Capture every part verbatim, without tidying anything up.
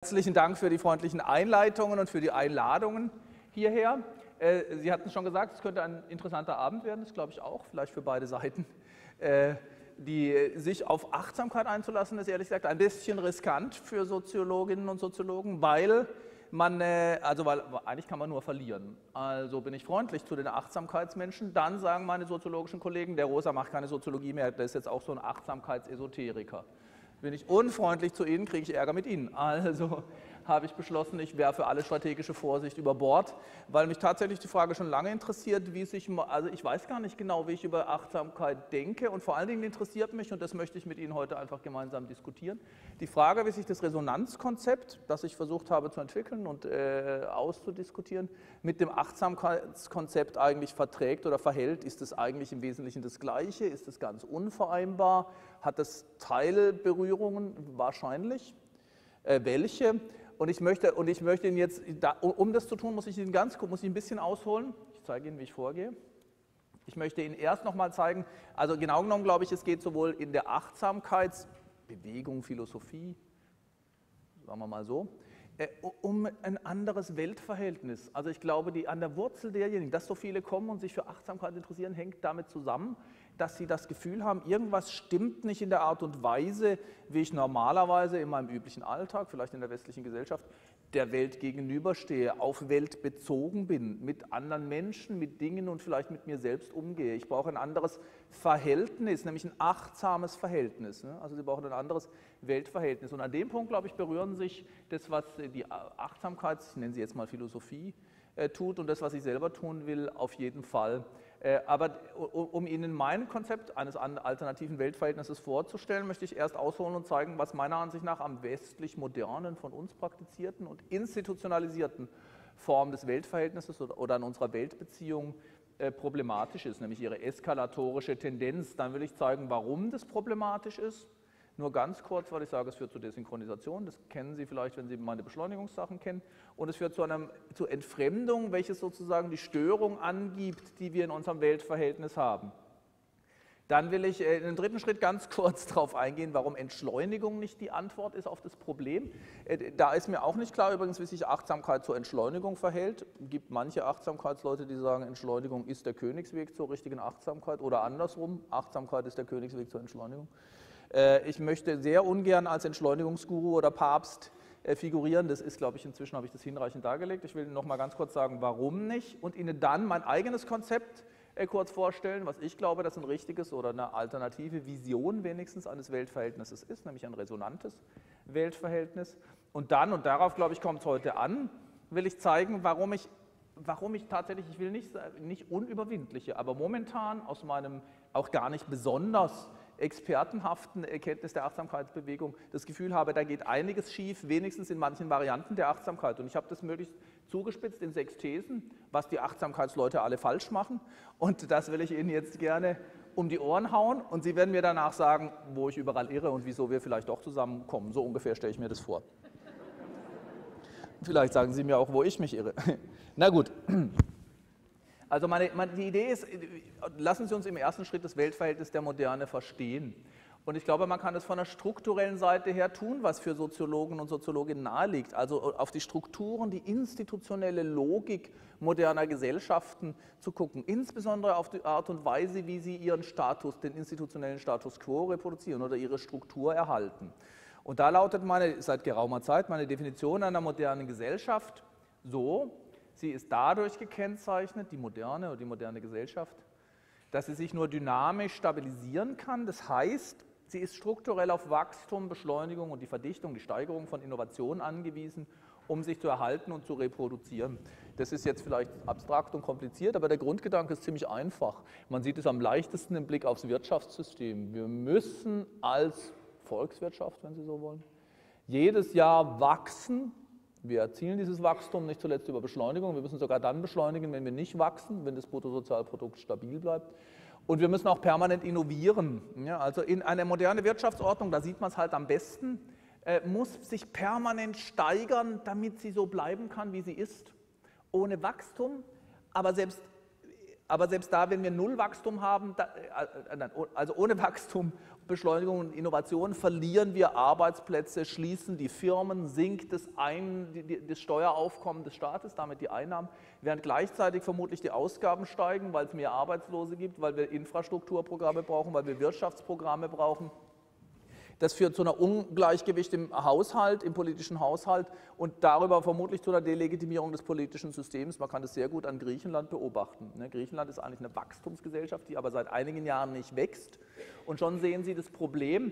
herzlichen Dank für die freundlichen Einleitungen und für die Einladungen hierher. Äh, Sie hatten es schon gesagt, es könnte ein interessanter Abend werden, das glaube ich auch, vielleicht für beide Seiten. Äh, die, sich auf Achtsamkeit einzulassen, ist ehrlich gesagt ein bisschen riskant für Soziologinnen und Soziologen, weil man, äh, also weil eigentlich kann man nur verlieren. Also bin ich freundlich zu den Achtsamkeitsmenschen, dann sagen meine soziologischen Kollegen, der Rosa macht keine Soziologie mehr, der ist jetzt auch so ein Achtsamkeitsesoteriker. Bin ich unfreundlich zu Ihnen, kriege ich Ärger mit Ihnen. Also habe ich beschlossen, ich werfe alle strategische Vorsicht über Bord, weil mich tatsächlich die Frage schon lange interessiert, wie sich, also ich weiß gar nicht genau, wie ich über Achtsamkeit denke und vor allen Dingen interessiert mich, und das möchte ich mit Ihnen heute einfach gemeinsam diskutieren, die Frage, wie sich das Resonanzkonzept, das ich versucht habe zu entwickeln und äh, auszudiskutieren, mit dem Achtsamkeitskonzept eigentlich verträgt oder verhält. Ist es eigentlich im Wesentlichen das Gleiche? Ist es ganz unvereinbar? Hat es Teilberührungen? Wahrscheinlich. Äh, welche? Und ich möchte, und ich möchte Ihnen jetzt, um das zu tun, muss ich Ihnen ganz muss ich ein bisschen ausholen. Ich zeige Ihnen, wie ich vorgehe. Ich möchte Ihnen erst noch mal zeigen, also genau genommen glaube ich, es geht sowohl in der Achtsamkeitsbewegung, Philosophie, sagen wir mal so, um ein anderes Weltverhältnis. Also ich glaube, die, an der Wurzel derjenigen, dass so viele kommen und sich für Achtsamkeit interessieren, hängt damit zusammen, dass sie das Gefühl haben, irgendwas stimmt nicht in der Art und Weise, wie ich normalerweise in meinem üblichen Alltag, vielleicht in der westlichen Gesellschaft, der Welt gegenüberstehe, auf Welt bezogen bin, mit anderen Menschen, mit Dingen und vielleicht mit mir selbst umgehe. Ich brauche ein anderes Verhältnis, nämlich ein achtsames Verhältnis. Also Sie brauchen ein anderes Weltverhältnis. Und an dem Punkt, glaube ich, berühren sich das, was die Achtsamkeit, ich nenne sie jetzt mal Philosophie, tut und das, was ich selber tun will, auf jeden Fall. Aber um Ihnen mein Konzept eines alternativen Weltverhältnisses vorzustellen, möchte ich erst ausholen und zeigen, was meiner Ansicht nach am westlich modernen, von uns praktizierten und institutionalisierten Form des Weltverhältnisses oder an unserer Weltbeziehung problematisch ist, nämlich ihre eskalatorische Tendenz. Dann will ich zeigen, warum das problematisch ist. Nur ganz kurz, weil ich sage, es führt zu Desynchronisation, das kennen Sie vielleicht, wenn Sie meine Beschleunigungssachen kennen, und es führt zu einer zu Entfremdung, welches sozusagen die Störung angibt, die wir in unserem Weltverhältnis haben. Dann will ich in den dritten Schritt ganz kurz darauf eingehen, warum Entschleunigung nicht die Antwort ist auf das Problem. Da ist mir auch nicht klar übrigens, wie sich Achtsamkeit zur Entschleunigung verhält. Es gibt manche Achtsamkeitsleute, die sagen, Entschleunigung ist der Königsweg zur richtigen Achtsamkeit oder andersrum, Achtsamkeit ist der Königsweg zur Entschleunigung. Ich möchte sehr ungern als Entschleunigungsguru oder Papst figurieren. Das ist, glaube ich, inzwischen habe ich das hinreichend dargelegt. Ich will noch mal ganz kurz sagen, warum nicht und Ihnen dann mein eigenes Konzept kurz vorstellen, was ich glaube, dass ein richtiges oder eine alternative Vision wenigstens eines Weltverhältnisses ist, nämlich ein resonantes Weltverhältnis. Und dann, und darauf, glaube ich, kommt es heute an, will ich zeigen, warum ich, warum ich tatsächlich, ich will nicht, nicht unüberwindliche, aber momentan aus meinem auch gar nicht besonders expertenhaften Erkenntnis der Achtsamkeitsbewegung das Gefühl habe, da geht einiges schief, wenigstens in manchen Varianten der Achtsamkeit. Und ich habe das möglichst zugespitzt in sechs Thesen, was die Achtsamkeitsleute alle falsch machen. Und das will ich Ihnen jetzt gerne um die Ohren hauen. Und Sie werden mir danach sagen, wo ich überall irre und wieso wir vielleicht doch zusammenkommen. So ungefähr stelle ich mir das vor. Vielleicht sagen Sie mir auch, wo ich mich irre. Na gut. Also meine, meine, die Idee ist, lassen Sie uns im ersten Schritt das Weltverhältnis der Moderne verstehen. Und ich glaube, man kann es von der strukturellen Seite her tun, was für Soziologen und Soziologinnen naheliegt. Also auf die Strukturen, die institutionelle Logik moderner Gesellschaften zu gucken. Insbesondere auf die Art und Weise, wie sie ihren Status, den institutionellen Status quo reproduzieren oder ihre Struktur erhalten. Und da lautet meine, seit geraumer Zeit, meine Definition einer modernen Gesellschaft so: Sie ist dadurch gekennzeichnet, die moderne oder die moderne Gesellschaft, dass sie sich nur dynamisch stabilisieren kann. Das heißt, sie ist strukturell auf Wachstum, Beschleunigung und die Verdichtung, die Steigerung von Innovationen angewiesen, um sich zu erhalten und zu reproduzieren. Das ist jetzt vielleicht abstrakt und kompliziert, aber der Grundgedanke ist ziemlich einfach. Man sieht es am leichtesten im Blick aufs Wirtschaftssystem. Wir müssen als Volkswirtschaft, wenn Sie so wollen, jedes Jahr wachsen. Wir erzielen dieses Wachstum nicht zuletzt über Beschleunigung. Wir müssen sogar dann beschleunigen, wenn wir nicht wachsen, wenn das Bruttosozialprodukt stabil bleibt. Und wir müssen auch permanent innovieren. Ja, also in einer modernen Wirtschaftsordnung, da sieht man es halt am besten, äh, muss sich permanent steigern, damit sie so bleiben kann, wie sie ist. Ohne Wachstum, aber selbst, aber selbst da, wenn wir Nullwachstum haben, da, also ohne Wachstum Beschleunigung und Innovation verlieren wir Arbeitsplätze, schließen die Firmen, sinkt das, Ein-, die, die, das Steueraufkommen des Staates, damit die Einnahmen, während gleichzeitig vermutlich die Ausgaben steigen, weil es mehr Arbeitslose gibt, weil wir Infrastrukturprogramme brauchen, weil wir Wirtschaftsprogramme brauchen. Das führt zu einem Ungleichgewicht im Haushalt, im politischen Haushalt und darüber vermutlich zu einer Delegitimierung des politischen Systems. Man kann das sehr gut an Griechenland beobachten. Griechenland ist eigentlich eine Wachstumsgesellschaft, die aber seit einigen Jahren nicht wächst. Und schon sehen Sie das Problem,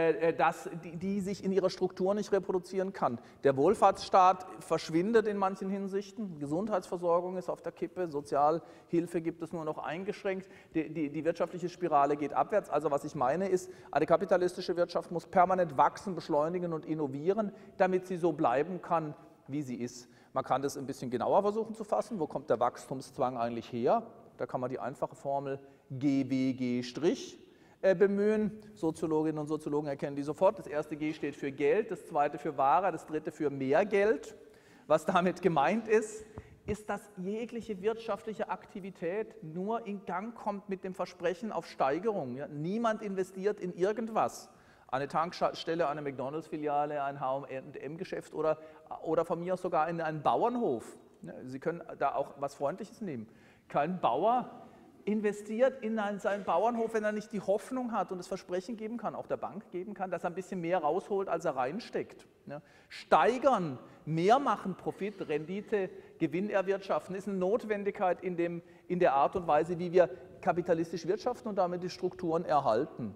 dass die sich in ihrer Struktur nicht reproduzieren kann. Der Wohlfahrtsstaat verschwindet in manchen Hinsichten. Gesundheitsversorgung ist auf der Kippe, Sozialhilfe gibt es nur noch eingeschränkt. Die, die, die wirtschaftliche Spirale geht abwärts. Also was ich meine ist, eine kapitalistische Wirtschaft muss permanent wachsen, beschleunigen und innovieren, damit sie so bleiben kann, wie sie ist. Man kann das ein bisschen genauer versuchen zu fassen. Wo kommt der Wachstumszwang eigentlich her? Da kann man die einfache Formel G W G' bemühen. Soziologinnen und Soziologen erkennen die sofort. Das erste G steht für Geld, das zweite für Ware, das dritte für mehr Geld. Was damit gemeint ist, ist, dass jegliche wirtschaftliche Aktivität nur in Gang kommt mit dem Versprechen auf Steigerung. Ja, niemand investiert in irgendwas. Eine Tankstelle, eine McDonalds-Filiale, ein H und M-Geschäft oder, oder von mir aus sogar in einen Bauernhof. Ja, Sie können da auch was Freundliches nehmen. Kein Bauer investiert in seinen Bauernhof, wenn er nicht die Hoffnung hat und das Versprechen geben kann, auch der Bank geben kann, dass er ein bisschen mehr rausholt, als er reinsteckt. Ja. Steigern, mehr machen, Profit, Rendite, Gewinn erwirtschaften, ist eine Notwendigkeit in, dem, in der Art und Weise, wie wir kapitalistisch wirtschaften und damit die Strukturen erhalten.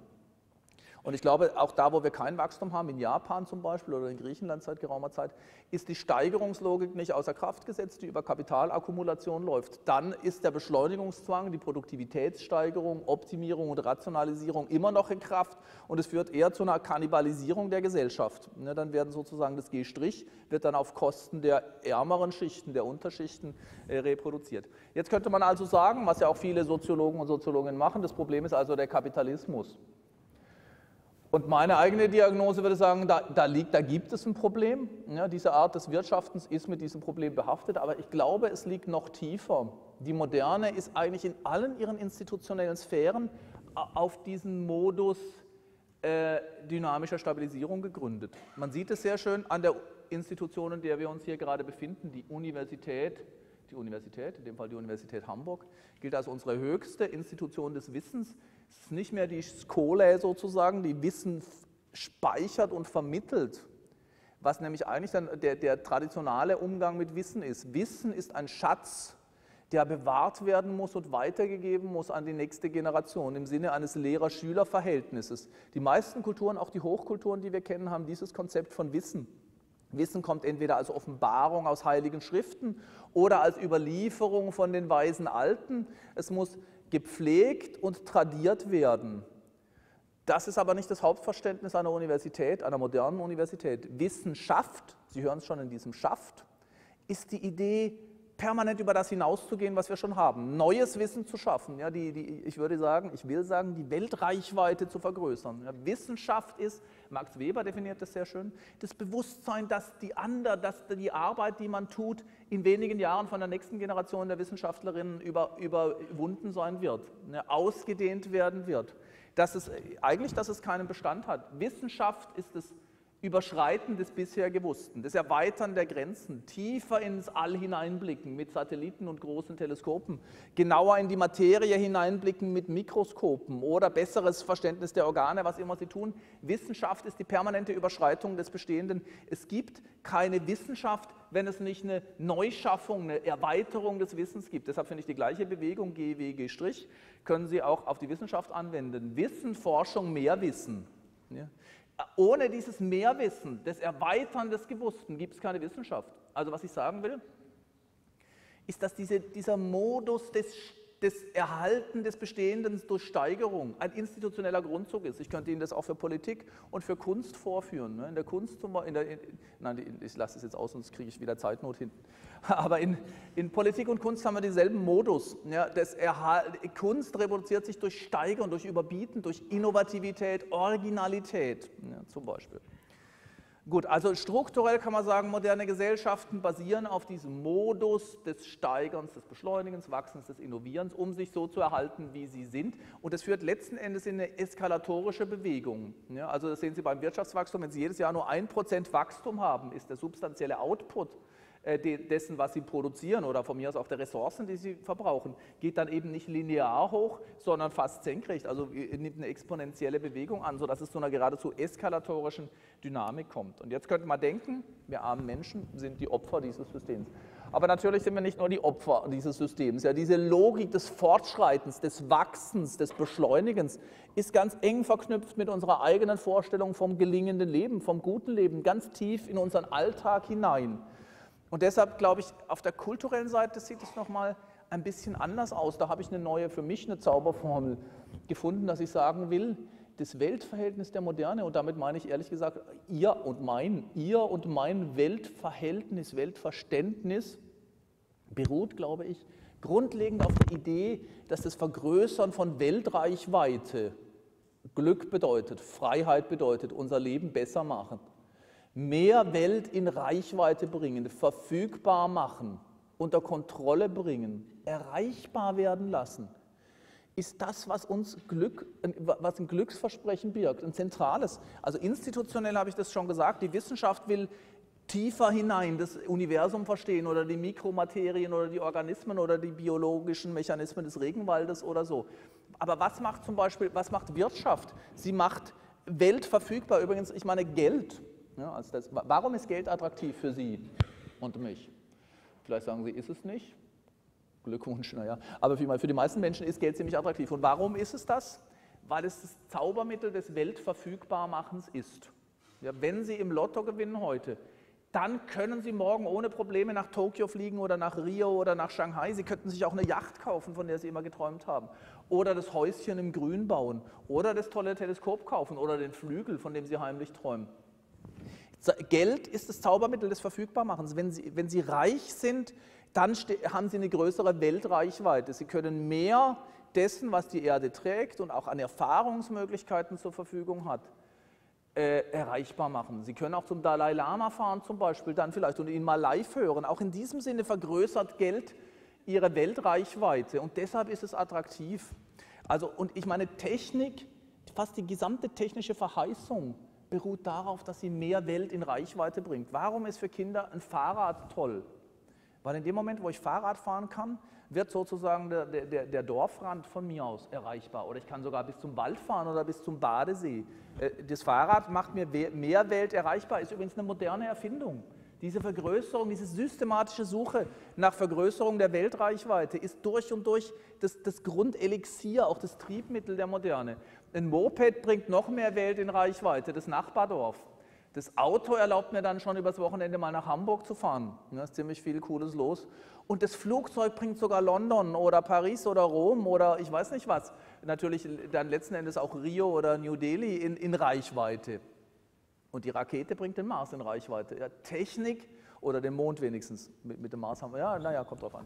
Und ich glaube, auch da, wo wir kein Wachstum haben, in Japan zum Beispiel oder in Griechenland seit geraumer Zeit, ist die Steigerungslogik nicht außer Kraft gesetzt, die über Kapitalakkumulation läuft. Dann ist der Beschleunigungszwang, die Produktivitätssteigerung, Optimierung und Rationalisierung immer noch in Kraft und es führt eher zu einer Kannibalisierung der Gesellschaft. Dann werden sozusagen das G' wird dann auf Kosten der ärmeren Schichten, der Unterschichten reproduziert. Jetzt könnte man also sagen, was ja auch viele Soziologen und Soziologinnen machen, das Problem ist also der Kapitalismus. Und meine eigene Diagnose würde sagen, da, da, liegt, da gibt es ein Problem. Ja, diese Art des Wirtschaftens ist mit diesem Problem behaftet, aber ich glaube, es liegt noch tiefer. Die Moderne ist eigentlich in allen ihren institutionellen Sphären auf diesen Modus äh, dynamischer Stabilisierung gegründet. Man sieht es sehr schön an der Institution, in der wir uns hier gerade befinden, die Universität. Die Universität, in dem Fall die Universität Hamburg, gilt als unsere höchste Institution des Wissens. Es ist nicht mehr die Schule sozusagen, die Wissen speichert und vermittelt, was nämlich eigentlich dann der, der traditionelle Umgang mit Wissen ist. Wissen ist ein Schatz, der bewahrt werden muss und weitergegeben muss an die nächste Generation im Sinne eines Lehrer-Schüler-Verhältnisses. Die meisten Kulturen, auch die Hochkulturen, die wir kennen, haben dieses Konzept von Wissen. Wissen kommt entweder als Offenbarung aus heiligen Schriften oder als Überlieferung von den weisen Alten. Es muss gepflegt und tradiert werden. Das ist aber nicht das Hauptverständnis einer Universität, einer modernen Universität. Wissenschaft, Sie hören es schon in diesem Schaft, ist die Idee, permanent über das hinauszugehen, was wir schon haben, neues Wissen zu schaffen, ja, die, die, ich würde sagen, ich will sagen, die Weltreichweite zu vergrößern. Ja, Wissenschaft ist, Max Weber definiert das sehr schön, das Bewusstsein, dass die andere, dass die Arbeit, die man tut, in wenigen Jahren von der nächsten Generation der Wissenschaftlerinnen über, überwunden sein wird, ja, ausgedehnt werden wird. Dass es, eigentlich, dass es keinen Bestand hat. Wissenschaft ist das Überschreiten des bisher Gewussten, das Erweitern der Grenzen, tiefer ins All hineinblicken mit Satelliten und großen Teleskopen, genauer in die Materie hineinblicken mit Mikroskopen oder besseres Verständnis der Organe, was immer sie tun. Wissenschaft ist die permanente Überschreitung des Bestehenden. Es gibt keine Wissenschaft, wenn es nicht eine Neuschaffung, eine Erweiterung des Wissens gibt. Deshalb finde ich die gleiche Bewegung, G W G', können Sie auch auf die Wissenschaft anwenden. Wissen, Forschung, mehr Wissen. Ja. Ohne dieses Mehrwissen, das Erweitern des Gewussten, gibt es keine Wissenschaft. Also was ich sagen will, ist, dass diese, dieser Modus des, des Erhalten des Bestehenden durch Steigerung ein institutioneller Grundzug ist. Ich könnte Ihnen das auch für Politik und für Kunst vorführen. In der Kunst, zum Beispiel, in der, in, nein, ich lasse es jetzt aus, sonst kriege ich wieder Zeitnot hinten. Aber in, in Politik und Kunst haben wir denselben Modus. Ja, das Erhalt, Kunst reproduziert sich durch Steigern, durch Überbieten, durch Innovativität, Originalität, ja, zum Beispiel. Gut, also strukturell kann man sagen, moderne Gesellschaften basieren auf diesem Modus des Steigerns, des Beschleunigens, Wachsens, des Innovierens, um sich so zu erhalten, wie sie sind. Und das führt letzten Endes in eine eskalatorische Bewegung. Ja, also das sehen Sie beim Wirtschaftswachstum, wenn Sie jedes Jahr nur ein Prozent Wachstum haben, ist der substanzielle Output dessen, was sie produzieren oder von mir aus auch der Ressourcen, die sie verbrauchen, geht dann eben nicht linear hoch, sondern fast senkrecht, also nimmt eine exponentielle Bewegung an, sodass es zu einer geradezu eskalatorischen Dynamik kommt. Und jetzt könnte man denken, wir armen Menschen sind die Opfer dieses Systems. Aber natürlich sind wir nicht nur die Opfer dieses Systems. Ja, diese Logik des Fortschreitens, des Wachsens, des Beschleunigens ist ganz eng verknüpft mit unserer eigenen Vorstellung vom gelingenden Leben, vom guten Leben, ganz tief in unseren Alltag hinein. Und deshalb glaube ich, auf der kulturellen Seite sieht es nochmal ein bisschen anders aus. Da habe ich eine neue, für mich eine Zauberformel gefunden, dass ich sagen will, das Weltverhältnis der Moderne, und damit meine ich ehrlich gesagt ihr und mein, ihr und mein Weltverhältnis, Weltverständnis beruht, glaube ich, grundlegend auf der Idee, dass das Vergrößern von Weltreichweite Glück bedeutet, Freiheit bedeutet, unser Leben besser machen. Mehr Welt in Reichweite bringen, verfügbar machen, unter Kontrolle bringen, erreichbar werden lassen, ist das, was uns Glück, was ein Glücksversprechen birgt, ein zentrales. Also institutionell habe ich das schon gesagt, die Wissenschaft will tiefer hinein das Universum verstehen oder die Mikromaterien oder die Organismen oder die biologischen Mechanismen des Regenwaldes oder so. Aber was macht zum Beispiel, was macht Wirtschaft? Sie macht Welt verfügbar, übrigens, ich meine Geld. Ja, also das, warum ist Geld attraktiv für Sie und mich? Vielleicht sagen Sie, ist es nicht? Glückwunsch, naja. Aber für, für die meisten Menschen ist Geld ziemlich attraktiv. Und warum ist es das? Weil es das Zaubermittel des Weltverfügbarmachens ist. Ja, wenn Sie im Lotto gewinnen heute, dann können Sie morgen ohne Probleme nach Tokio fliegen oder nach Rio oder nach Shanghai. Sie könnten sich auch eine Yacht kaufen, von der Sie immer geträumt haben. Oder das Häuschen im Grün bauen. Oder das tolle Teleskop kaufen. Oder den Flügel, von dem Sie heimlich träumen. Geld ist das Zaubermittel des Verfügbarmachens. Wenn Sie, wenn Sie reich sind, dann haben Sie eine größere Weltreichweite. Sie können mehr dessen, was die Erde trägt und auch an Erfahrungsmöglichkeiten zur Verfügung hat, äh, erreichbar machen. Sie können auch zum Dalai Lama fahren zum Beispiel, dann vielleicht und ihn mal live hören. Auch in diesem Sinne vergrößert Geld Ihre Weltreichweite und deshalb ist es attraktiv. Also, und ich meine, Technik, fast die gesamte technische Verheißung beruht darauf, dass sie mehr Welt in Reichweite bringt. Warum ist für Kinder ein Fahrrad toll? Weil in dem Moment, wo ich Fahrrad fahren kann, wird sozusagen der, der, der Dorfrand von mir aus erreichbar. Oder ich kann sogar bis zum Wald fahren oder bis zum Badesee. Das Fahrrad macht mir mehr Welt erreichbar, ist übrigens eine moderne Erfindung. Diese Vergrößerung, diese systematische Suche nach Vergrößerung der Weltreichweite ist durch und durch das, das Grundelixier, auch das Triebmittel der Moderne. Ein Moped bringt noch mehr Welt in Reichweite, das Nachbardorf. Das Auto erlaubt mir dann schon übers Wochenende mal nach Hamburg zu fahren. Da ist ziemlich viel Cooles los. Und das Flugzeug bringt sogar London oder Paris oder Rom oder ich weiß nicht was. Natürlich dann letzten Endes auch Rio oder New Delhi in, in Reichweite. Und die Rakete bringt den Mars in Reichweite. Ja, Technik oder den Mond wenigstens. Mit, mit dem Mars haben wir, ja, naja, kommt drauf an.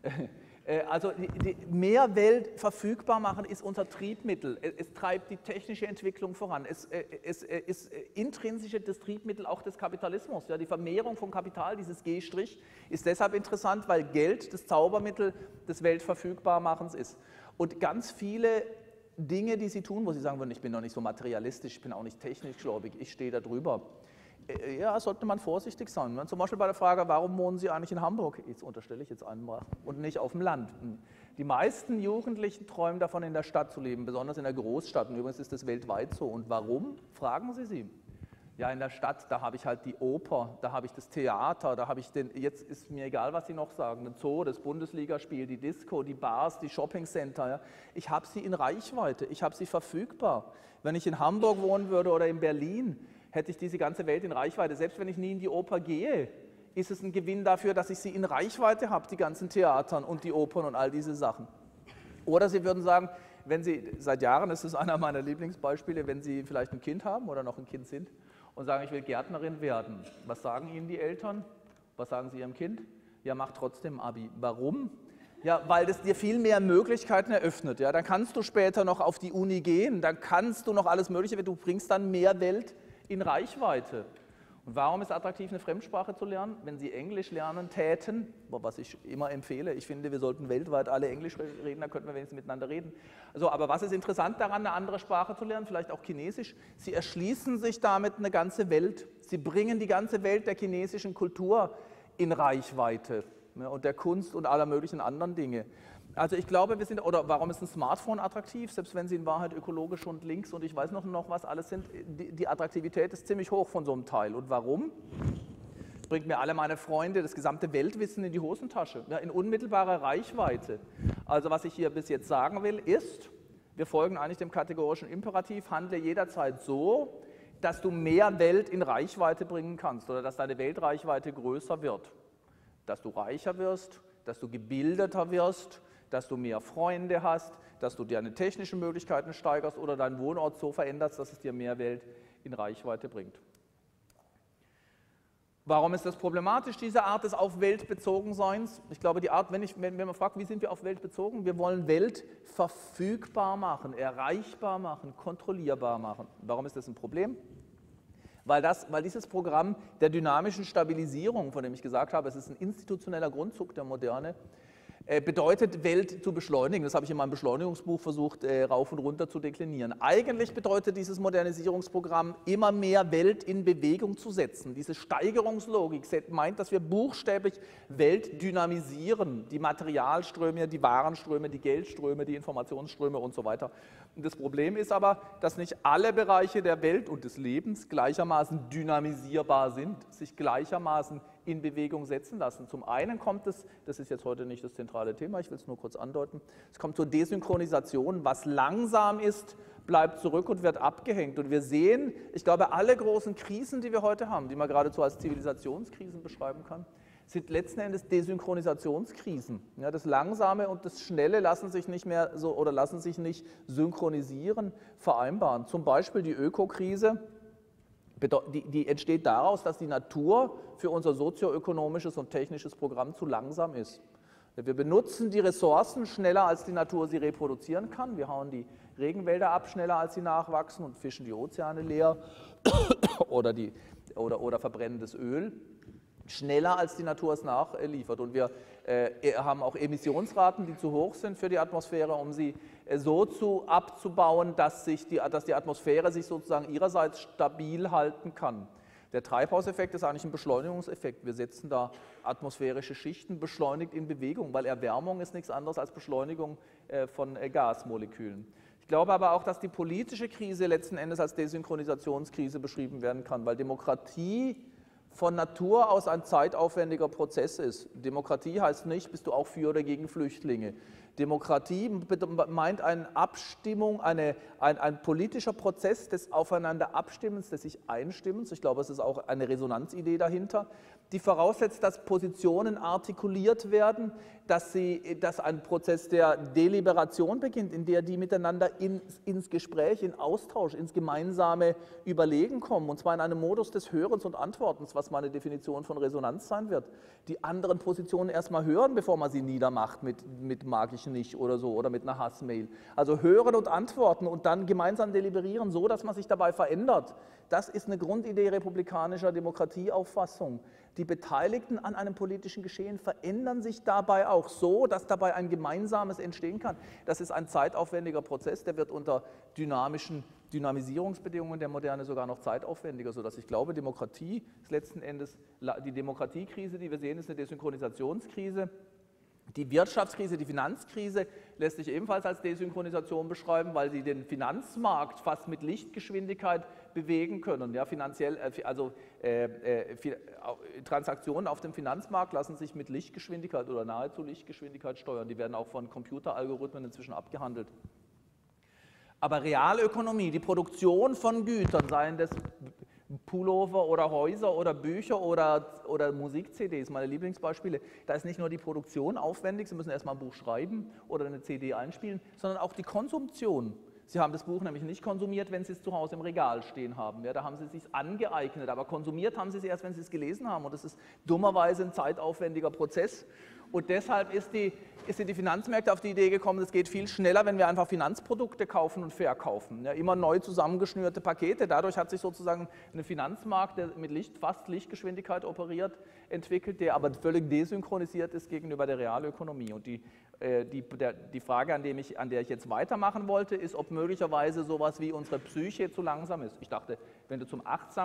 Also die, die mehr Welt verfügbar machen ist unser Triebmittel. Es, es treibt die technische Entwicklung voran. Es, es, es ist intrinsisch das Triebmittel auch des Kapitalismus. Ja, die Vermehrung von Kapital, dieses G', ist deshalb interessant, weil Geld das Zaubermittel des Weltverfügbarmachens ist. Und ganz viele Dinge, die Sie tun, wo Sie sagen würden, ich bin noch nicht so materialistisch, ich bin auch nicht technikgläubig, ich stehe da drüber. Ja, sollte man vorsichtig sein. Zum Beispiel bei der Frage, warum wohnen Sie eigentlich in Hamburg? Jetzt unterstelle ich jetzt einmal. Und nicht auf dem Land. Die meisten Jugendlichen träumen davon, in der Stadt zu leben, besonders in der Großstadt. Und übrigens ist das weltweit so. Und warum? Fragen Sie sie. Ja, in der Stadt, da habe ich halt die Oper, da habe ich das Theater, da habe ich den, jetzt ist mir egal, was Sie noch sagen, den Zoo, das Bundesligaspiel, die Disco, die Bars, die Shoppingcenter. Ja. Ich habe sie in Reichweite, ich habe sie verfügbar. Wenn ich in Hamburg wohnen würde oder in Berlin, hätte ich diese ganze Welt in Reichweite. Selbst wenn ich nie in die Oper gehe, ist es ein Gewinn dafür, dass ich sie in Reichweite habe, die ganzen Theatern und die Opern und all diese Sachen. Oder Sie würden sagen, wenn Sie, seit Jahren ist es einer meiner Lieblingsbeispiele, wenn Sie vielleicht ein Kind haben oder noch ein Kind sind und sagen, ich will Gärtnerin werden. Was sagen Ihnen die Eltern? Was sagen Sie Ihrem Kind? Ja, mach trotzdem Abi. Warum? Ja, weil das dir viel mehr Möglichkeiten eröffnet. Ja, dann kannst du später noch auf die Uni gehen, dann kannst du noch alles Mögliche, du bringst dann mehr Welt in Reichweite. Und warum ist es attraktiv, eine Fremdsprache zu lernen? Wenn Sie Englisch lernen täten, was ich immer empfehle, ich finde, wir sollten weltweit alle Englisch reden, da könnten wir wenigstens miteinander reden. Also, aber was ist interessant daran, eine andere Sprache zu lernen, vielleicht auch Chinesisch? Sie erschließen sich damit eine ganze Welt. Sie bringen die ganze Welt der chinesischen Kultur in Reichweite, ne, und der Kunst und aller möglichen anderen Dinge. Also ich glaube, wir sind, oder warum ist ein Smartphone attraktiv, selbst wenn sie in Wahrheit ökologisch und links und ich weiß noch, noch was alles sind, die, die Attraktivität ist ziemlich hoch von so einem Teil. Und warum? Das bringt mir alle meine Freunde, das gesamte Weltwissen in die Hosentasche, ja, in unmittelbarer Reichweite. Also was ich hier bis jetzt sagen will, ist, wir folgen eigentlich dem kategorischen Imperativ, handle jederzeit so, dass du mehr Welt in Reichweite bringen kannst oder dass deine Weltreichweite größer wird. Dass du reicher wirst, dass du gebildeter wirst, dass du mehr Freunde hast, dass du deine technischen Möglichkeiten steigerst oder deinen Wohnort so veränderst, dass es dir mehr Welt in Reichweite bringt. Warum ist das problematisch, diese Art des auf Welt bezogenseins? Ich glaube, die Art, wenn, ich, wenn, wenn man fragt, wie sind wir auf Welt bezogen? Wir wollen Welt verfügbar machen, erreichbar machen, kontrollierbar machen. Warum ist das ein Problem? Weil, das, weil dieses Programm der dynamischen Stabilisierung, von dem ich gesagt habe, es ist ein institutioneller Grundzug der Moderne, bedeutet, Welt zu beschleunigen. Das habe ich in meinem Beschleunigungsbuch versucht, äh, rauf und runter zu deklinieren. Eigentlich bedeutet dieses Modernisierungsprogramm, immer mehr Welt in Bewegung zu setzen. Diese Steigerungslogik meint, dass wir buchstäblich Welt dynamisieren, die Materialströme, die Warenströme, die Geldströme, die Informationsströme und so weiter. Und das Problem ist aber, dass nicht alle Bereiche der Welt und des Lebens gleichermaßen dynamisierbar sind, sich gleichermaßen in Bewegung setzen lassen. Zum einen kommt es, das ist jetzt heute nicht das zentrale Thema, ich will es nur kurz andeuten, es kommt zur Desynchronisation. Was langsam ist, bleibt zurück und wird abgehängt. Und wir sehen, ich glaube, alle großen Krisen, die wir heute haben, die man geradezu als Zivilisationskrisen beschreiben kann, sind letzten Endes Desynchronisationskrisen. Ja, das Langsame und das Schnelle lassen sich nicht mehr so oder lassen sich nicht synchronisieren, vereinbaren. Zum Beispiel die Ökokrise. Die, die entsteht daraus, dass die Natur für unser sozioökonomisches und technisches Programm zu langsam ist. Wir benutzen die Ressourcen schneller, als die Natur sie reproduzieren kann. Wir hauen die Regenwälder ab, schneller, als sie nachwachsen und fischen die Ozeane leer oder, die, oder, oder verbrennen das Öl, schneller, als die Natur es nachliefert. Und wir äh, haben auch Emissionsraten, die zu hoch sind für die Atmosphäre, um sie äh, so zu, abzubauen, dass, sich die, dass die Atmosphäre sich sozusagen ihrerseits stabil halten kann. Der Treibhauseffekt ist eigentlich ein Beschleunigungseffekt. Wir setzen da atmosphärische Schichten beschleunigt in Bewegung, weil Erwärmung ist nichts anderes als Beschleunigung äh, von äh, Gasmolekülen. Ich glaube aber auch, dass die politische Krise letzten Endes als Desynchronisationskrise beschrieben werden kann, weil Demokratie von Natur aus ein zeitaufwendiger Prozess ist. Demokratie heißt nicht, bist du auch für oder gegen Flüchtlinge. Demokratie meint eine Abstimmung, eine, ein, ein politischer Prozess des Aufeinanderabstimmens, des sich Einstimmens. Ich glaube, es ist auch eine Resonanzidee dahinter, die voraussetzt, dass Positionen artikuliert werden, dass, sie, dass ein Prozess der Deliberation beginnt, in der die miteinander in, ins Gespräch, in Austausch, ins gemeinsame Überlegen kommen, und zwar in einem Modus des Hörens und Antwortens, was meine Definition von Resonanz sein wird. Die anderen Positionen erstmal hören, bevor man sie niedermacht mit, mit mag ich nicht oder so oder mit einer Hassmail. Also hören und antworten und dann gemeinsam deliberieren, so dass man sich dabei verändert. Das ist eine Grundidee republikanischer Demokratieauffassung. Die Beteiligten an einem politischen Geschehen verändern sich dabei auch so, dass dabei ein gemeinsames entstehen kann. Das ist ein zeitaufwendiger Prozess, der wird unter dynamischen Dynamisierungsbedingungen der Moderne sogar noch zeitaufwendiger, sodass ich glaube, Demokratie ist letzten Endes, die Demokratiekrise, die wir sehen, ist eine Desynchronisationskrise. Die Wirtschaftskrise, die Finanzkrise lässt sich ebenfalls als Desynchronisation beschreiben, weil sie den Finanzmarkt fast mit Lichtgeschwindigkeit bewegen können. Ja, finanziell, also äh, äh, Transaktionen auf dem Finanzmarkt lassen sich mit Lichtgeschwindigkeit oder nahezu Lichtgeschwindigkeit steuern. Die werden auch von Computeralgorithmen inzwischen abgehandelt. Aber Realökonomie, die Produktion von Gütern, seien das Pullover oder Häuser oder Bücher oder, oder Musik-C Ds, meine Lieblingsbeispiele, da ist nicht nur die Produktion aufwendig, Sie müssen erstmal ein Buch schreiben oder eine C D einspielen, sondern auch die Konsumtion. Sie haben das Buch nämlich nicht konsumiert, wenn Sie es zu Hause im Regal stehen haben. Ja, da haben Sie es sich angeeignet, aber konsumiert haben Sie es erst, wenn Sie es gelesen haben. Und das ist dummerweise ein zeitaufwendiger Prozess. Und deshalb ist die, ist die Finanzmärkte auf die Idee gekommen, es geht viel schneller, wenn wir einfach Finanzprodukte kaufen und verkaufen. Ja, immer neu zusammengeschnürte Pakete. Dadurch hat sich sozusagen ein Finanzmarkt, der mit Licht, fast Lichtgeschwindigkeit operiert, entwickelt, der aber völlig desynchronisiert ist gegenüber der Realökonomie. Und die, äh, die, der, die Frage, an, dem ich, an der ich jetzt weitermachen wollte, ist, ob möglicherweise sowas wie unsere Psyche zu langsam ist. Ich dachte, wenn du zum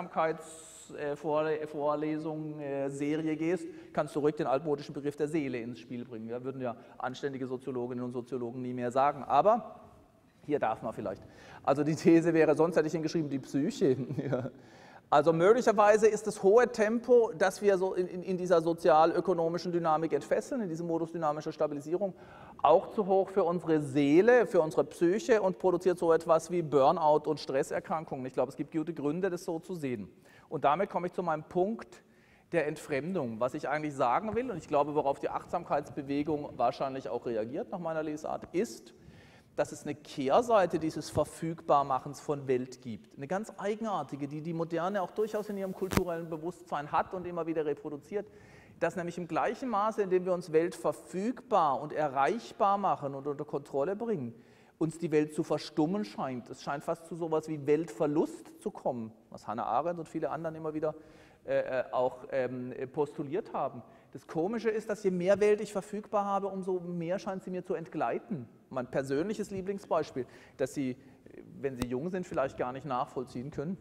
Achtsamkeitsvorlesung, äh, Serie gehst, kannst du ruhig den altmodischen Begriff der Seele ins Spiel bringen. Ja, würden ja anständige Soziologinnen und Soziologen nie mehr sagen. Aber hier darf man vielleicht. Also die These wäre, sonst hätte ich hingeschrieben, die Psyche. Ja. Also möglicherweise ist das hohe Tempo, das wir so in, in, in dieser sozial-ökonomischen Dynamik entfesseln, in diesem Modus dynamischer Stabilisierung, auch zu hoch für unsere Seele, für unsere Psyche und produziert so etwas wie Burnout und Stresserkrankungen. Ich glaube, es gibt gute Gründe, das so zu sehen. Und damit komme ich zu meinem Punkt der Entfremdung. Was ich eigentlich sagen will, und ich glaube, worauf die Achtsamkeitsbewegung wahrscheinlich auch reagiert nach meiner Lesart, ist, dass es eine Kehrseite dieses Verfügbarmachens von Welt gibt. Eine ganz eigenartige, die die Moderne auch durchaus in ihrem kulturellen Bewusstsein hat und immer wieder reproduziert, dass nämlich im gleichen Maße, in dem wir uns Welt verfügbar und erreichbar machen und unter Kontrolle bringen, uns die Welt zu verstummen scheint. Es scheint fast zu sowas wie Weltverlust zu kommen, was Hannah Arendt und viele anderen immer wieder äh, auch ähm, postuliert haben. Das Komische ist, dass je mehr Welt ich verfügbar habe, umso mehr scheint sie mir zu entgleiten. Mein persönliches Lieblingsbeispiel, das Sie, wenn Sie jung sind, vielleicht gar nicht nachvollziehen können.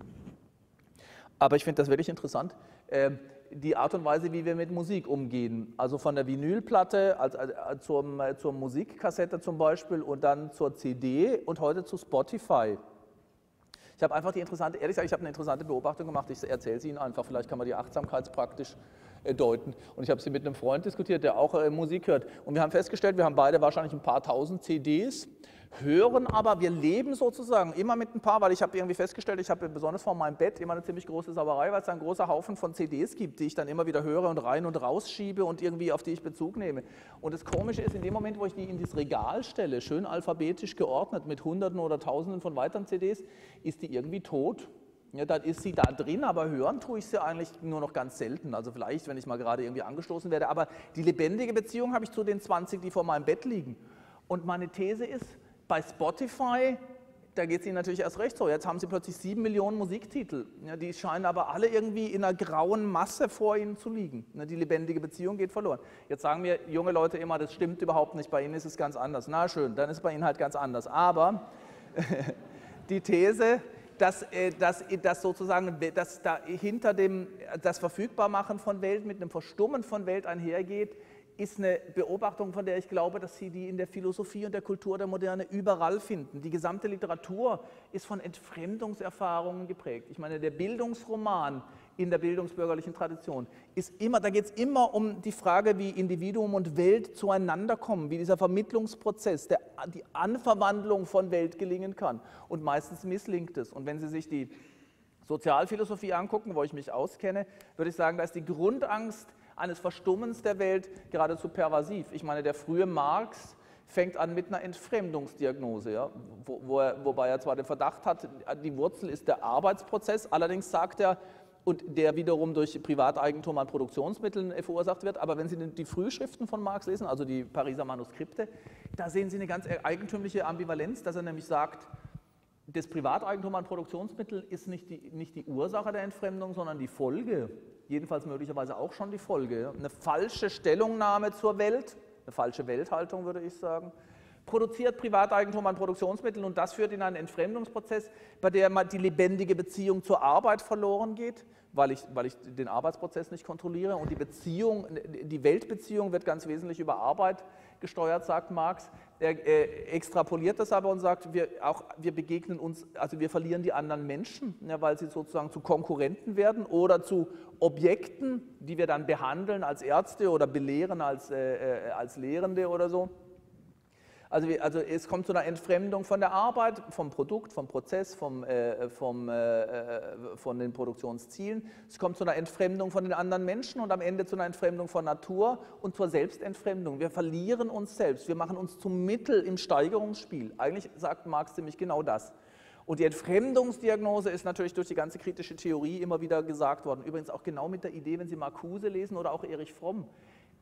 Aber ich finde das wirklich interessant. Äh, die Art und Weise, wie wir mit Musik umgehen. Also von der Vinylplatte als, als, zum, zur Musikkassette zum Beispiel und dann zur C D und heute zu Spotify. Ich habe einfach die interessante, ehrlich gesagt, ich habe eine interessante Beobachtung gemacht, ich erzähle sie Ihnen einfach, vielleicht kann man die achtsamkeitspraktisch äh, deuten. Und ich habe sie mit einem Freund diskutiert, der auch äh, Musik hört. Und wir haben festgestellt, wir haben beide wahrscheinlich ein paar tausend C Ds, hören aber, wir leben sozusagen immer mit ein paar, weil ich habe irgendwie festgestellt, ich habe besonders vor meinem Bett immer eine ziemlich große Sauerei, weil es da einen großen Haufen von C Ds gibt, die ich dann immer wieder höre und rein und rausschiebe und irgendwie auf die ich Bezug nehme. Und das Komische ist, in dem Moment, wo ich die in das Regal stelle, schön alphabetisch geordnet mit Hunderten oder Tausenden von weiteren C Ds, ist die irgendwie tot. Ja, dann ist sie da drin, aber hören tue ich sie eigentlich nur noch ganz selten. Also vielleicht, wenn ich mal gerade irgendwie angestoßen werde. Aber die lebendige Beziehung habe ich zu den zwanzig, die vor meinem Bett liegen. Und meine These ist, bei Spotify, da geht es Ihnen natürlich erst recht so. Jetzt haben Sie plötzlich sieben Millionen Musiktitel. Ja, die scheinen aber alle irgendwie in einer grauen Masse vor Ihnen zu liegen. Ja, die lebendige Beziehung geht verloren. Jetzt sagen mir junge Leute immer, das stimmt überhaupt nicht, bei Ihnen ist es ganz anders. Na schön, dann ist es bei Ihnen halt ganz anders. Aber die These, dass, dass, dass sozusagen dass da hinter dem das Verfügbarmachen von Welt mit einem Verstummen von Welt einhergeht, ist eine Beobachtung, von der ich glaube, dass Sie die in der Philosophie und der Kultur der Moderne überall finden. Die gesamte Literatur ist von Entfremdungserfahrungen geprägt. Ich meine, der Bildungsroman in der bildungsbürgerlichen Tradition ist immer, da geht es immer um die Frage, wie Individuum und Welt zueinander kommen, wie dieser Vermittlungsprozess, der, die Anverwandlung von Welt gelingen kann. Und meistens misslingt es. Und wenn Sie sich die Sozialphilosophie angucken, wo ich mich auskenne, würde ich sagen, da ist die Grundangst eines Verstummens der Welt geradezu pervasiv. Ich meine, der frühe Marx fängt an mit einer Entfremdungsdiagnose, ja, wo, wo er, wobei er zwar den Verdacht hat, die Wurzel ist der Arbeitsprozess, allerdings sagt er, und der wiederum durch Privateigentum an Produktionsmitteln verursacht wird, aber wenn Sie die Frühschriften von Marx lesen, also die Pariser Manuskripte, da sehen Sie eine ganz eigentümliche Ambivalenz, dass er nämlich sagt, das Privateigentum an Produktionsmitteln ist nicht die, nicht die Ursache der Entfremdung, sondern die Folge, jedenfalls möglicherweise auch schon die Folge. Eine falsche Stellungnahme zur Welt, eine falsche Welthaltung, würde ich sagen, produziert Privateigentum an Produktionsmitteln und das führt in einen Entfremdungsprozess, bei dem die lebendige Beziehung zur Arbeit verloren geht, weil ich, weil ich den Arbeitsprozess nicht kontrolliere und die Beziehung, die Weltbeziehung wird ganz wesentlich über Arbeit gesteuert, sagt Marx. Er äh, extrapoliert das aber und sagt, wir, auch, wir begegnen uns, also wir verlieren die anderen Menschen, ja, weil sie sozusagen zu Konkurrenten werden oder zu Objekten, die wir dann behandeln als Ärzte oder belehren als, äh, äh, als Lehrende oder so. Also, also es kommt zu einer Entfremdung von der Arbeit, vom Produkt, vom Prozess, vom, äh, vom, äh, von den Produktionszielen. Es kommt zu einer Entfremdung von den anderen Menschen und am Ende zu einer Entfremdung von Natur und zur Selbstentfremdung. Wir verlieren uns selbst, wir machen uns zum Mittel im Steigerungsspiel. Eigentlich sagt Marx ziemlich genau das. Und die Entfremdungsdiagnose ist natürlich durch die ganze kritische Theorie immer wieder gesagt worden. Übrigens auch genau mit der Idee, wenn Sie Marcuse lesen oder auch Erich Fromm.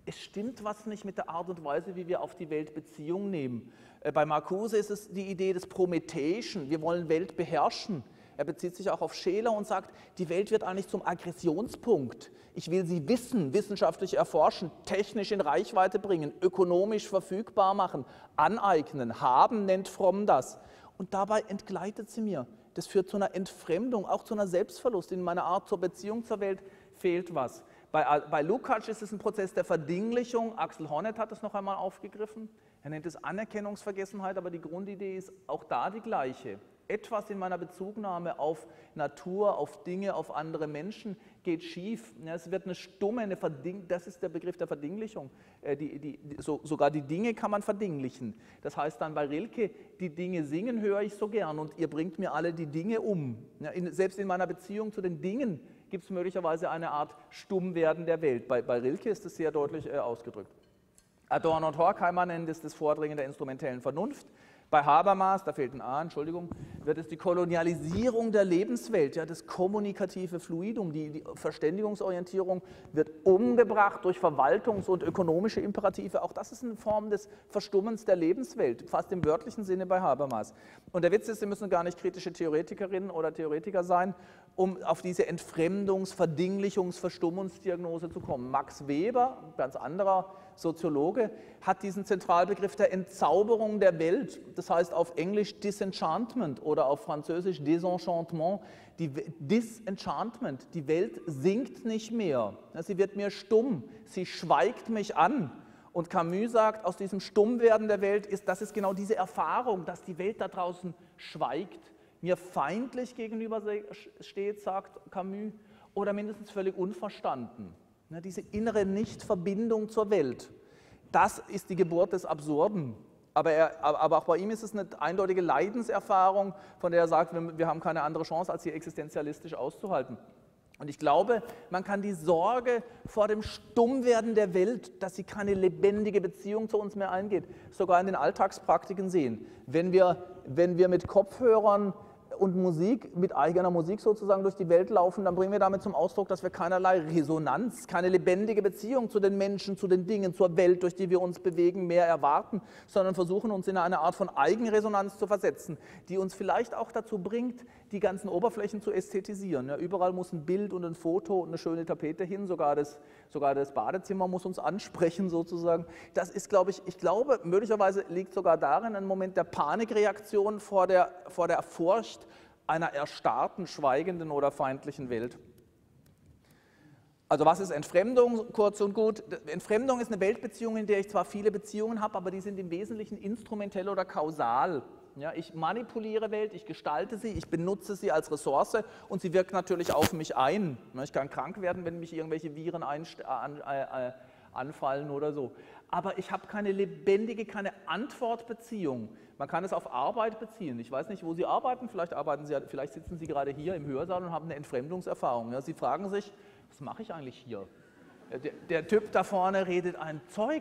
es stimmt was nicht mit der Art und Weise, wie wir auf die Welt Beziehung nehmen. Bei Marcuse ist es die Idee des Prometheischen, wir wollen Welt beherrschen. Er bezieht sich auch auf Scheler und sagt, die Welt wird eigentlich zum Aggressionspunkt. Ich will sie wissen, wissenschaftlich erforschen, technisch in Reichweite bringen, ökonomisch verfügbar machen, aneignen, haben, nennt Fromm das. Und dabei entgleitet sie mir. Das führt zu einer Entfremdung, auch zu einer Selbstverlust. In meiner Art zur Beziehung zur Welt fehlt was. Bei, bei Lukács ist es ein Prozess der Verdinglichung. Axel Honneth hat es noch einmal aufgegriffen. Er nennt es Anerkennungsvergessenheit, aber die Grundidee ist auch da die gleiche. Etwas in meiner Bezugnahme auf Natur, auf Dinge, auf andere Menschen geht schief. Ja, es wird eine stumme, eine Verding das ist der Begriff der Verdinglichung. Äh, die, die, die, so, sogar die Dinge kann man verdinglichen. Das heißt dann bei Rilke, die Dinge singen höre ich so gern und ihr bringt mir alle die Dinge um. Ja, in, selbst in meiner Beziehung zu den Dingen gibt es möglicherweise eine Art Stummwerden der Welt. Bei, bei Rilke ist das sehr deutlich äh, ausgedrückt. Adorno und Horkheimer nennen das das Vordringen der instrumentellen Vernunft. Bei Habermas, da fehlt ein A, Entschuldigung, wird es die Kolonialisierung der Lebenswelt, ja, das kommunikative Fluidum, die, die Verständigungsorientierung wird umgebracht durch Verwaltungs- und ökonomische Imperative. Auch das ist eine Form des Verstummens der Lebenswelt, fast im wörtlichen Sinne bei Habermas. Und der Witz ist, Sie müssen gar nicht kritische Theoretikerinnen oder Theoretiker sein, um auf diese Entfremdungs-, Verdinglichungs-, Verstummungsdiagnose zu kommen. Max Weber, ein ganz anderer Soziologe, hat diesen Zentralbegriff der Entzauberung der Welt, das heißt auf Englisch Disenchantment oder auf Französisch Désenchantement, die Disenchantment, die Welt singt nicht mehr, sie wird mir stumm, sie schweigt mich an. Und Camus sagt, aus diesem Stummwerden der Welt, ist, das ist genau diese Erfahrung, dass die Welt da draußen schweigt, mir feindlich gegenüber steht, sagt Camus, oder mindestens völlig unverstanden. Ja, diese innere Nichtverbindung zur Welt, das ist die Geburt des Absurden. Aber, er, aber auch bei ihm ist es eine eindeutige Leidenserfahrung, von der er sagt, wir, wir haben keine andere Chance, als sie existenzialistisch auszuhalten. Und ich glaube, man kann die Sorge vor dem Stummwerden der Welt, dass sie keine lebendige Beziehung zu uns mehr eingeht, sogar in den Alltagspraktiken sehen. Wenn wir, wenn wir mit Kopfhörern und Musik, mit eigener Musik sozusagen durch die Welt laufen, dann bringen wir damit zum Ausdruck, dass wir keinerlei Resonanz, keine lebendige Beziehung zu den Menschen, zu den Dingen, zur Welt, durch die wir uns bewegen, mehr erwarten, sondern versuchen uns in eine Art von Eigenresonanz zu versetzen, die uns vielleicht auch dazu bringt, die ganzen Oberflächen zu ästhetisieren. Ja, überall muss ein Bild und ein Foto und eine schöne Tapete hin, sogar das, sogar das Badezimmer muss uns ansprechen sozusagen. Das ist, glaube ich, ich glaube, möglicherweise liegt sogar darin ein Moment der Panikreaktion vor der, vor der Furcht einer erstarrten, schweigenden oder feindlichen Welt. Also was ist Entfremdung, kurz und gut? Entfremdung ist eine Weltbeziehung, in der ich zwar viele Beziehungen habe, aber die sind im Wesentlichen instrumentell oder kausal. Ja, ich manipuliere Welt, ich gestalte sie, ich benutze sie als Ressource und sie wirkt natürlich auf mich ein. Ich kann krank werden, wenn mich irgendwelche Viren an, äh, anfallen oder so. Aber ich habe keine lebendige, keine Antwortbeziehung. Man kann es auf Arbeit beziehen. Ich weiß nicht, wo Sie arbeiten, vielleicht, arbeiten Sie, vielleicht sitzen Sie gerade hier im Hörsaal und haben eine Entfremdungserfahrung. Ja, Sie fragen sich, was mache ich eigentlich hier? Der, der Typ da vorne redet ein Zeug.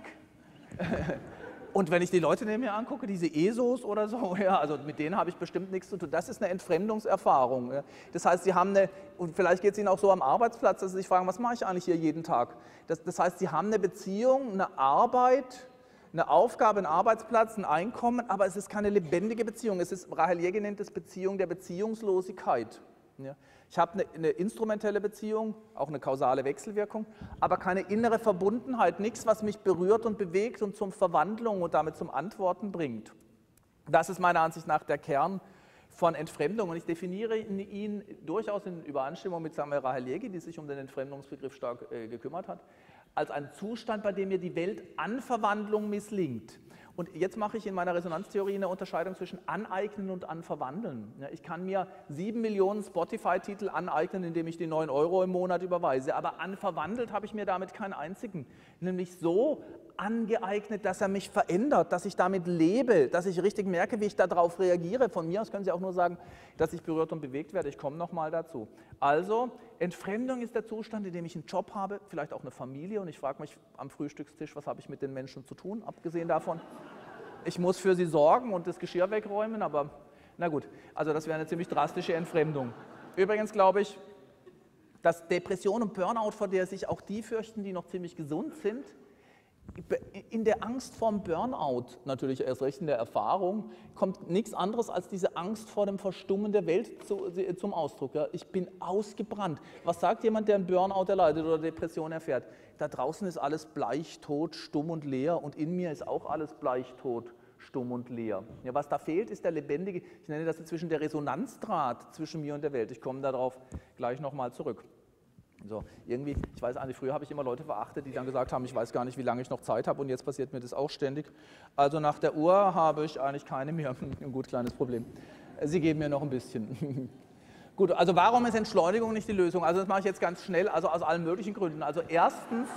Und wenn ich die Leute neben mir angucke, diese E S Os oder so, ja, also mit denen habe ich bestimmt nichts zu tun. Das ist eine Entfremdungserfahrung. Ja. Das heißt, Sie haben eine, und vielleicht geht es Ihnen auch so am Arbeitsplatz, dass Sie sich fragen, was mache ich eigentlich hier jeden Tag? Das, das heißt, Sie haben eine Beziehung, eine Arbeit, eine Aufgabe, einen Arbeitsplatz, ein Einkommen, aber es ist keine lebendige Beziehung. Es ist, Rahel Jäger nennt es Beziehung der Beziehungslosigkeit. Ja. Ich habe eine, eine instrumentelle Beziehung, auch eine kausale Wechselwirkung, aber keine innere Verbundenheit, nichts, was mich berührt und bewegt und zum Verwandlung und damit zum Antworten bringt. Das ist meiner Ansicht nach der Kern von Entfremdung und ich definiere ihn durchaus in Übereinstimmung mit Samuel Rahel Jäger, die sich um den Entfremdungsbegriff stark äh, gekümmert hat, als einen Zustand, bei dem mir die Welt an Verwandlung misslingt. Und jetzt mache ich in meiner Resonanztheorie eine Unterscheidung zwischen Aneignen und Anverwandeln. Ja, ich kann mir sieben Millionen Spotify-Titel aneignen, indem ich die neun Euro im Monat überweise, aber anverwandelt habe ich mir damit keinen einzigen. Nämlich so angeeignet, dass er mich verändert, dass ich damit lebe, dass ich richtig merke, wie ich darauf reagiere. Von mir aus können Sie auch nur sagen, dass ich berührt und bewegt werde. Ich komme nochmal dazu. Also, Entfremdung ist der Zustand, in dem ich einen Job habe, vielleicht auch eine Familie und ich frage mich am Frühstückstisch, was habe ich mit den Menschen zu tun, abgesehen davon. Ich muss für sie sorgen und das Geschirr wegräumen, aber na gut, also das wäre eine ziemlich drastische Entfremdung. Übrigens glaube ich, dass Depression und Burnout, vor der sich auch die fürchten, die noch ziemlich gesund sind, in der Angst vorm Burnout, natürlich erst recht in der Erfahrung, kommt nichts anderes als diese Angst vor dem Verstummen der Welt zu, zum Ausdruck. Ja. Ich bin ausgebrannt. Was sagt jemand, der einen Burnout erleidet oder Depression erfährt? Da draußen ist alles bleich, tot, stumm und leer und in mir ist auch alles bleich, tot, stumm und leer. Ja, was da fehlt, ist der lebendige, ich nenne das inzwischen der Resonanzdraht zwischen mir und der Welt. Ich komme darauf gleich nochmal zurück. So, irgendwie, ich weiß eigentlich, früher habe ich immer Leute verachtet, die dann gesagt haben, ich weiß gar nicht, wie lange ich noch Zeit habe und jetzt passiert mir das auch ständig. Also nach der Uhr habe ich eigentlich keine mehr. Ein gut kleines Problem. Sie geben mir noch ein bisschen. Gut, also warum ist Entschleunigung nicht die Lösung? Also das mache ich jetzt ganz schnell, also aus allen möglichen Gründen. Also erstens,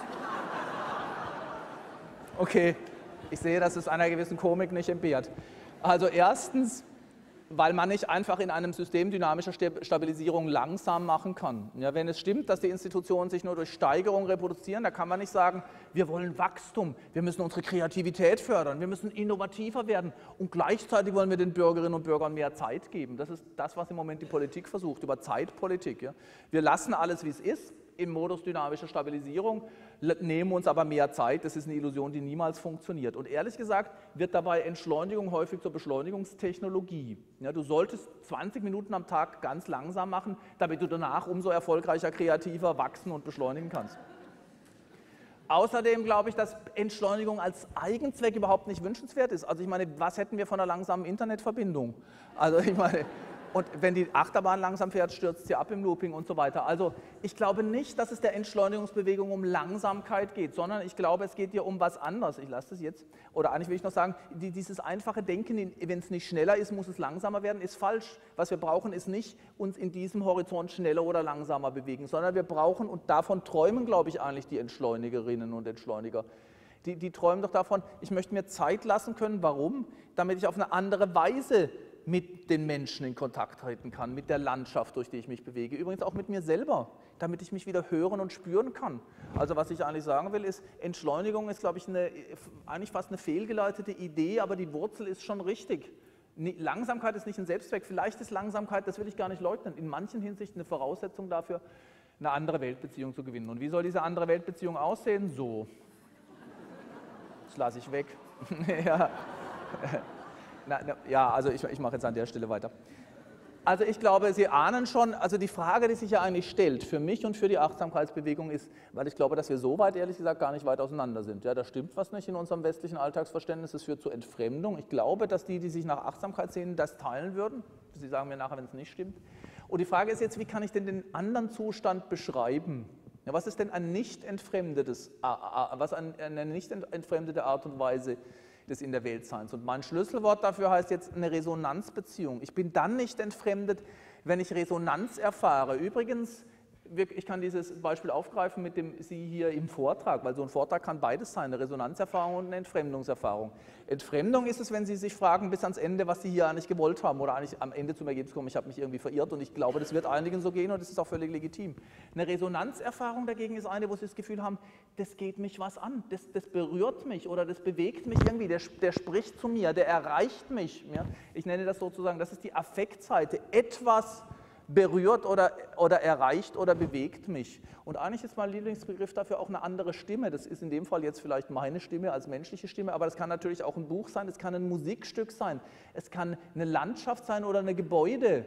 okay, ich sehe, dass es einer gewissen Komik nicht entbehrt. Also erstens, weil man nicht einfach in einem System dynamischer Stabilisierung langsam machen kann. Ja, wenn es stimmt, dass die Institutionen sich nur durch Steigerung reproduzieren, da kann man nicht sagen, wir wollen Wachstum, wir müssen unsere Kreativität fördern, wir müssen innovativer werden und gleichzeitig wollen wir den Bürgerinnen und Bürgern mehr Zeit geben. Das ist das, was im Moment die Politik versucht, über Zeitpolitik. Ja. Wir lassen alles, wie es ist, im Modus dynamischer Stabilisierung, nehmen uns aber mehr Zeit. Das ist eine Illusion, die niemals funktioniert. Und ehrlich gesagt wird dabei Entschleunigung häufig zur Beschleunigungstechnologie. Ja, du solltest zwanzig Minuten am Tag ganz langsam machen, damit du danach umso erfolgreicher, kreativer wachsen und beschleunigen kannst. Außerdem glaube ich, dass Entschleunigung als Eigenzweck überhaupt nicht wünschenswert ist. Also ich meine, was hätten wir von einer langsamen Internetverbindung? Also ich meine... Und wenn die Achterbahn langsam fährt, stürzt sie ab im Looping und so weiter. Also ich glaube nicht, dass es der Entschleunigungsbewegung um Langsamkeit geht, sondern ich glaube, es geht hier um was anderes. Ich lasse das jetzt. Oder eigentlich will ich noch sagen, die, dieses einfache Denken, wenn es nicht schneller ist, muss es langsamer werden, ist falsch. Was wir brauchen, ist nicht uns in diesem Horizont schneller oder langsamer bewegen, sondern wir brauchen, und davon träumen, glaube ich, eigentlich die Entschleunigerinnen und Entschleuniger. Die, die träumen doch davon, ich möchte mir Zeit lassen können. Warum? Damit ich auf eine andere Weise mit den Menschen in Kontakt treten kann, mit der Landschaft, durch die ich mich bewege, übrigens auch mit mir selber, damit ich mich wieder hören und spüren kann. Also was ich eigentlich sagen will, ist, Entschleunigung ist, glaube ich, eine, eigentlich fast eine fehlgeleitete Idee, aber die Wurzel ist schon richtig. Langsamkeit ist nicht ein Selbstzweck, vielleicht ist Langsamkeit, das will ich gar nicht leugnen, in manchen Hinsichten eine Voraussetzung dafür, eine andere Weltbeziehung zu gewinnen. Und wie soll diese andere Weltbeziehung aussehen? So. Das lasse ich weg. Ja. Na, na, ja, also ich, ich mache jetzt an der Stelle weiter. Also ich glaube, Sie ahnen schon, also die Frage, die sich ja eigentlich stellt, für mich und für die Achtsamkeitsbewegung ist, weil ich glaube, dass wir so weit, ehrlich gesagt, gar nicht weit auseinander sind. Ja, da stimmt was nicht in unserem westlichen Alltagsverständnis, es führt zu Entfremdung. Ich glaube, dass die, die sich nach Achtsamkeit sehen, das teilen würden. Sie sagen mir nachher, wenn es nicht stimmt. Und die Frage ist jetzt, wie kann ich denn den anderen Zustand beschreiben? Ja, was ist denn ein nicht entfremdetes, was eine nicht entfremdete Art und Weise des in der Weltseins? Und mein Schlüsselwort dafür heißt jetzt eine Resonanzbeziehung. Ich bin dann nicht entfremdet, wenn ich Resonanz erfahre. Übrigens, ich kann dieses Beispiel aufgreifen mit dem Sie hier im Vortrag, weil so ein Vortrag kann beides sein, eine Resonanzerfahrung und eine Entfremdungserfahrung. Entfremdung ist es, wenn Sie sich fragen bis ans Ende, was Sie hier eigentlich gewollt haben oder eigentlich am Ende zum Ergebnis kommen, ich habe mich irgendwie verirrt und ich glaube, das wird einigen so gehen und das ist auch völlig legitim. Eine Resonanzerfahrung dagegen ist eine, wo Sie das Gefühl haben, das geht mich was an, das, das berührt mich oder das bewegt mich irgendwie, der, der spricht zu mir, der erreicht mich. Ja? Ich nenne das sozusagen, das ist die Affektseite, etwas berührt oder, oder erreicht oder bewegt mich. Und eigentlich ist mein Lieblingsbegriff dafür auch eine andere Stimme. Das ist in dem Fall jetzt vielleicht meine Stimme als menschliche Stimme, aber das kann natürlich auch ein Buch sein, es kann ein Musikstück sein, es kann eine Landschaft sein oder ein Gebäude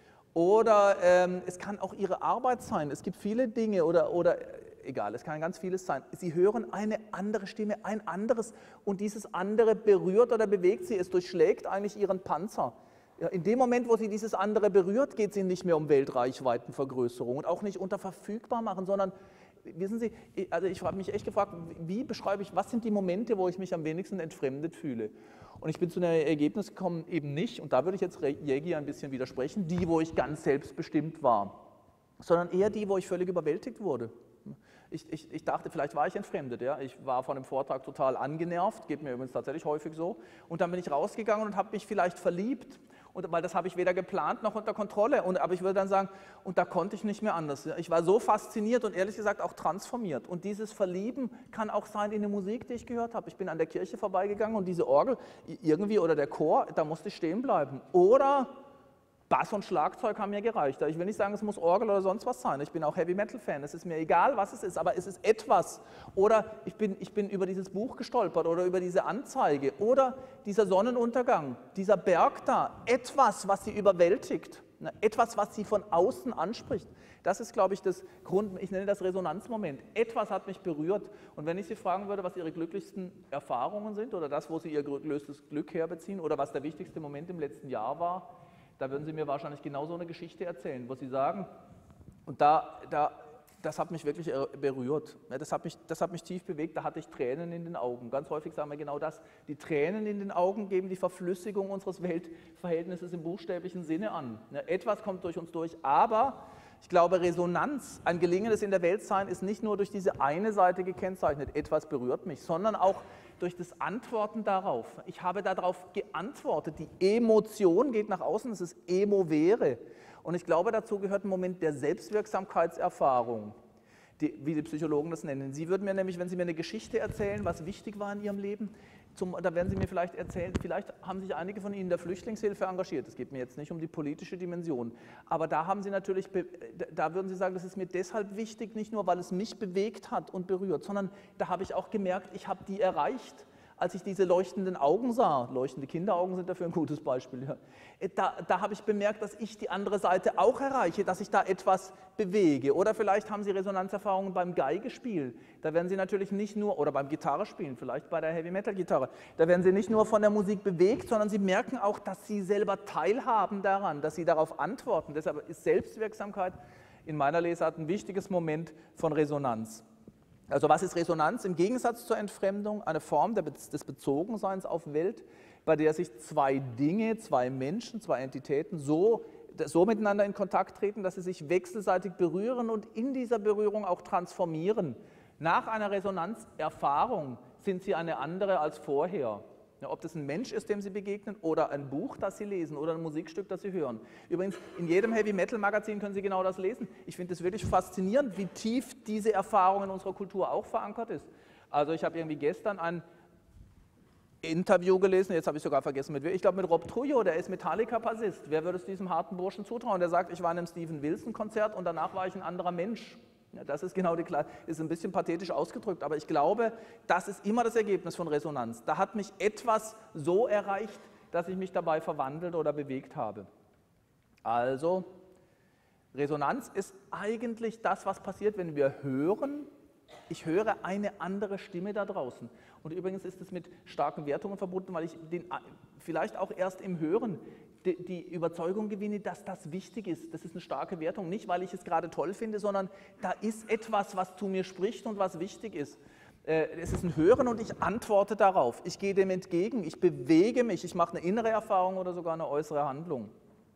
oder ähm, es kann auch Ihre Arbeit sein. Es gibt viele Dinge oder, oder egal, es kann ganz vieles sein. Sie hören eine andere Stimme, ein anderes und dieses andere berührt oder bewegt Sie, es durchschlägt eigentlich Ihren Panzer. Ja, in dem Moment, wo Sie dieses andere berührt, geht es Ihnen nicht mehr um Weltreichweitenvergrößerung und auch nicht unter verfügbar machen, sondern, wissen Sie, also ich habe mich echt gefragt, wie beschreibe ich, was sind die Momente, wo ich mich am wenigsten entfremdet fühle? Und ich bin zu einem Ergebnis gekommen, eben nicht, und da würde ich jetzt Jägi ein bisschen widersprechen, die, wo ich ganz selbstbestimmt war, sondern eher die, wo ich völlig überwältigt wurde. Ich, ich, ich dachte, vielleicht war ich entfremdet, ja? Ich war von dem Vortrag total angenervt, geht mir übrigens tatsächlich häufig so, und dann bin ich rausgegangen und habe mich vielleicht verliebt. Und, weil das habe ich weder geplant noch unter Kontrolle. Und, aber ich würde dann sagen, und da konnte ich nicht mehr anders. Ich war so fasziniert und ehrlich gesagt auch transformiert. Und dieses Verlieben kann auch sein in der Musik, die ich gehört habe. Ich bin an der Kirche vorbeigegangen und diese Orgel irgendwie oder der Chor, da musste ich stehen bleiben. Oder Bass und Schlagzeug haben mir gereicht. Ich will nicht sagen, es muss Orgel oder sonst was sein. Ich bin auch Heavy-Metal-Fan. Es ist mir egal, was es ist, aber es ist etwas. Oder ich bin, ich bin über dieses Buch gestolpert oder über diese Anzeige oder dieser Sonnenuntergang, dieser Berg da. Etwas, was sie überwältigt. Etwas, was sie von außen anspricht. Das ist, glaube ich, das Grund, ich nenne das Resonanzmoment. Etwas hat mich berührt. Und wenn ich Sie fragen würde, was Ihre glücklichsten Erfahrungen sind oder das, wo Sie Ihr größtes Glück herbeziehen oder was der wichtigste Moment im letzten Jahr war, da würden Sie mir wahrscheinlich genau so eine Geschichte erzählen, wo Sie sagen, und da, da, das hat mich wirklich berührt, das hat mich, das hat mich tief bewegt, da hatte ich Tränen in den Augen. Ganz häufig sagen wir genau das, die Tränen in den Augen geben die Verflüssigung unseres Weltverhältnisses im buchstäblichen Sinne an. Etwas kommt durch uns durch, aber ich glaube, Resonanz, ein gelingendes in der Welt sein, ist nicht nur durch diese eine Seite gekennzeichnet, etwas berührt mich, sondern auch durch das Antworten darauf. Ich habe darauf geantwortet. Die Emotion geht nach außen, das ist Emovere. Und ich glaube, dazu gehört ein Moment der Selbstwirksamkeitserfahrung, die, wie die Psychologen das nennen. Sie würden mir nämlich, wenn Sie mir eine Geschichte erzählen, was wichtig war in Ihrem Leben, zum, da werden Sie mir vielleicht erzählen, vielleicht haben sich einige von Ihnen in der Flüchtlingshilfe engagiert. Es geht mir jetzt nicht um die politische Dimension, aber da haben Sie natürlich, da würden Sie sagen, das ist mir deshalb wichtig, nicht nur, weil es mich bewegt hat und berührt, sondern da habe ich auch gemerkt, ich habe die erreicht. Als ich diese leuchtenden Augen sah, leuchtende Kinderaugen sind dafür ein gutes Beispiel, ja. da, da habe ich bemerkt, dass ich die andere Seite auch erreiche, dass ich da etwas bewege. Oder vielleicht haben Sie Resonanzerfahrungen beim Geigespiel, da werden Sie natürlich nicht nur, oder beim Gitarrespielen, vielleicht bei der Heavy-Metal-Gitarre, da werden Sie nicht nur von der Musik bewegt, sondern Sie merken auch, dass Sie selber teilhaben daran, dass Sie darauf antworten. Deshalb ist Selbstwirksamkeit in meiner Lesart ein wichtiges Moment von Resonanz. Also was ist Resonanz? Im Gegensatz zur Entfremdung eine Form des Bezogenseins auf Welt, bei der sich zwei Dinge, zwei Menschen, zwei Entitäten so, so miteinander in Kontakt treten, dass sie sich wechselseitig berühren und in dieser Berührung auch transformieren. Nach einer Resonanzerfahrung sind sie eine andere als vorher. Ja, ob das ein Mensch ist, dem Sie begegnen, oder ein Buch, das Sie lesen, oder ein Musikstück, das Sie hören. Übrigens, in jedem Heavy-Metal-Magazin können Sie genau das lesen. Ich finde es wirklich faszinierend, wie tief diese Erfahrung in unserer Kultur auch verankert ist. Also ich habe irgendwie gestern ein Interview gelesen, jetzt habe ich sogar vergessen mit wem, ich glaube mit Rob Trujillo, der ist Metallica-Bassist. Wer würde es diesem harten Burschen zutrauen? Der sagt, ich war in einem Steven Wilson-Konzert und danach war ich ein anderer Mensch. Ja, das ist genau die Klar, ist ein bisschen pathetisch ausgedrückt, aber ich glaube, das ist immer das Ergebnis von Resonanz. Da hat mich etwas so erreicht, dass ich mich dabei verwandelt oder bewegt habe. Also, Resonanz ist eigentlich das, was passiert, wenn wir hören. Ich höre eine andere Stimme da draußen. Und übrigens ist es mit starken Wertungen verbunden, weil ich den, vielleicht auch erst im Hören die, die Überzeugung gewinne, dass das wichtig ist. Das ist eine starke Wertung. Nicht, weil ich es gerade toll finde, sondern da ist etwas, was zu mir spricht und was wichtig ist. Es ist ein Hören und ich antworte darauf. Ich gehe dem entgegen, ich bewege mich, ich mache eine innere Erfahrung oder sogar eine äußere Handlung.